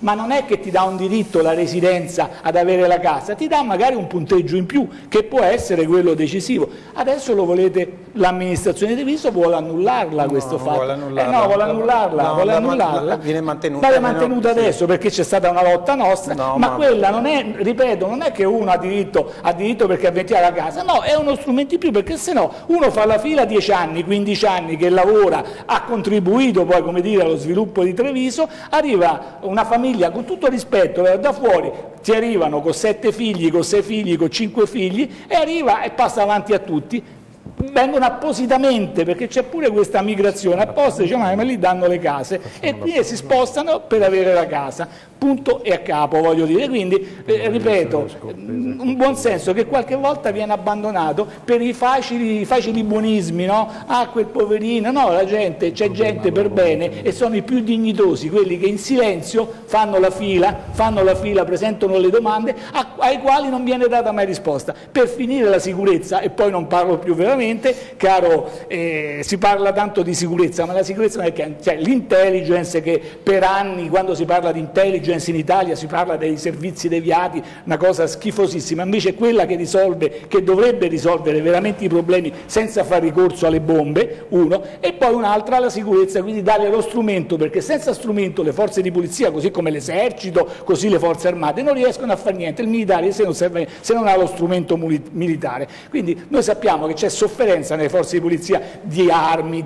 ma non è che ti dà un diritto la residenza ad avere la casa, ti dà magari un punteggio in più che può essere quello decisivo. Adesso lo volete, l'amministrazione di Treviso vuole annullarla questo fatto. Vuole annullarla. No, vuole annullarla, vuole annullarla. Viene mantenuta. Ma è mantenuta adesso perché c'è stata una lotta nostra, ma quella non è, ripeto, non è che uno ha diritto perché ha 20 anni la casa, no, è uno strumento in più, perché se no uno fa la fila 10 anni, 15 anni che lavora, ha contribuito poi, come dire, allo sviluppo di Treviso, arriva una famiglia, con tutto rispetto, da fuori ti arrivano con 7 figli, con 6 figli, con 5 figli, e arriva e passa avanti a tutti. Vengono appositamente, perché c'è pure questa migrazione apposta, dice ma lì danno le case e quindi si spostano per avere la casa, punto e a capo, voglio dire. Quindi ripeto, un buon senso che qualche volta viene abbandonato per i facili buonismi, no? Ah, quel poverino, no, la gente, c'è gente per bene e sono i più dignitosi quelli che in silenzio fanno la fila, presentano le domande ai quali non viene data mai risposta. Per finire la sicurezza, e poi non parlo più veramente, caro, si parla tanto di sicurezza, ma la sicurezza non è che, cioè, l'intelligence, che per anni quando si parla di intelligence in Italia si parla dei servizi deviati, una cosa schifosissima, invece è quella che risolve, che dovrebbe risolvere veramente i problemi senza far ricorso alle bombe, uno, e poi un'altra la sicurezza, quindi dare lo strumento, perché senza strumento le forze di polizia, così come l'esercito, così le forze armate, non riescono a fare niente, il militare se non ha lo strumento militare. Quindi noi sappiamo che c'è sofferenza nelle forze di polizia di armi,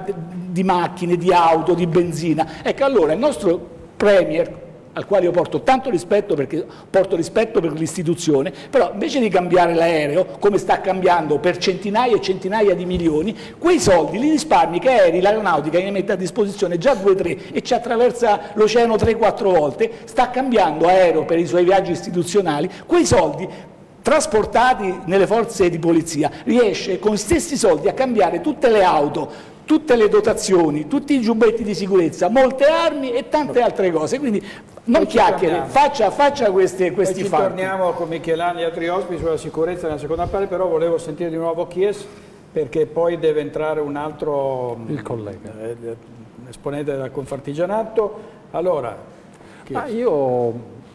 di macchine, di auto, di benzina. Ecco, allora il nostro Premier, al quale io porto tanto rispetto, perché porto rispetto per l'istituzione, però invece di cambiare l'aereo, come sta cambiando per centinaia e centinaia di milioni, quei soldi li risparmi che l'aeronautica ne mette a disposizione già 2-3 e ci attraversa l'oceano 3-4 volte, sta cambiando aereo per i suoi viaggi istituzionali, quei soldi trasportati nelle forze di polizia, riesce con gli stessi soldi a cambiare tutte le auto, tutte le dotazioni, tutti i giubbetti di sicurezza, molte armi e tante altre cose. Quindi non chiacchiere, faccia questi fatti. Torniamo con Michelani e altri ospiti sulla sicurezza nella seconda parte, però volevo sentire di nuovo Chies, perché poi deve entrare un altro esponente del Confartigianato. Allora, io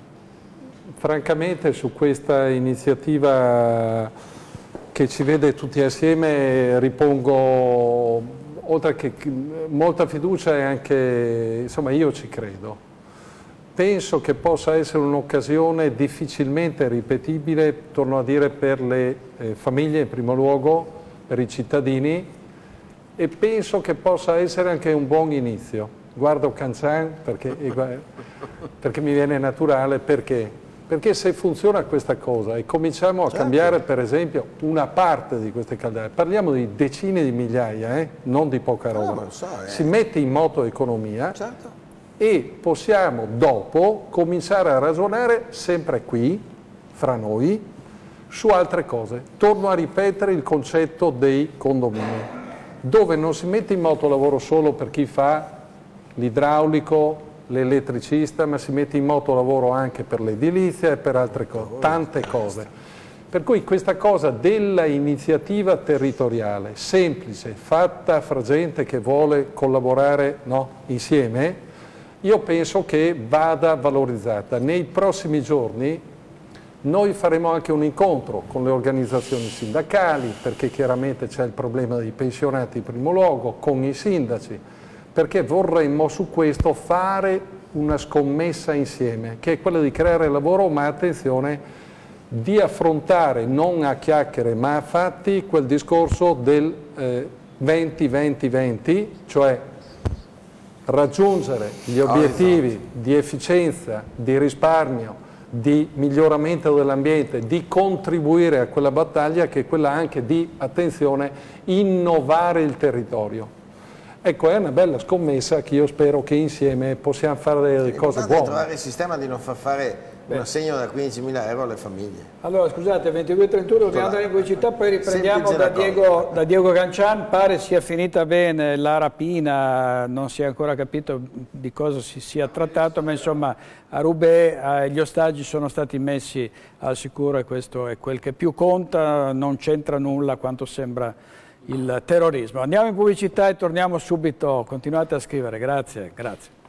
francamente su questa iniziativa che ci vede tutti assieme ripongo, oltre che molta fiducia, e anche, insomma, io ci credo. Penso che possa essere un'occasione difficilmente ripetibile, torno a dire, per le famiglie in primo luogo, per i cittadini, e penso che possa essere anche un buon inizio. Guardo Cancian perché mi viene naturale, perché se funziona questa cosa e cominciamo a cambiare, per esempio, una parte di queste caldaie, parliamo di decine di migliaia, non di poca roba, si mette in moto economia, e possiamo dopo cominciare a ragionare sempre qui, fra noi, su altre cose. Torno a ripetere il concetto dei condomini, dove non si mette in moto lavoro solo per chi fa l'idraulico, l'elettricista, ma si mette in moto lavoro anche per l'edilizia e per altre cose, tante cose. Per cui questa cosa della iniziativa territoriale, semplice, fatta fra gente che vuole collaborare insieme, io penso che vada valorizzata. Nei prossimi giorni noi faremo anche un incontro con le organizzazioni sindacali, perché chiaramente c'è il problema dei pensionati in primo luogo, con i sindaci, perché vorremmo su questo fare una scommessa insieme, che è quella di creare lavoro, ma attenzione, di affrontare non a chiacchiere ma a fatti quel discorso del 20-20-20, cioè raggiungere gli obiettivi di efficienza, di risparmio, di miglioramento dell'ambiente, di contribuire a quella battaglia che è quella anche di, attenzione, innovare il territorio. Ecco, è una bella scommessa che io spero che insieme possiamo fare delle cose buone. Trovare il sistema di non far fare un assegno da 15.000 euro alle famiglie. Allora, scusate, 22:31, dobbiamo andare in pubblicità, poi riprendiamo da Diego Cancian. Pare sia finita bene la rapina, non si è ancora capito di cosa si sia trattato, ma insomma a Roubaix gli ostaggi sono stati messi al sicuro e questo è quel che più conta, non c'entra nulla quanto sembra il terrorismo. Andiamo in pubblicità e torniamo subito, continuate a scrivere, grazie.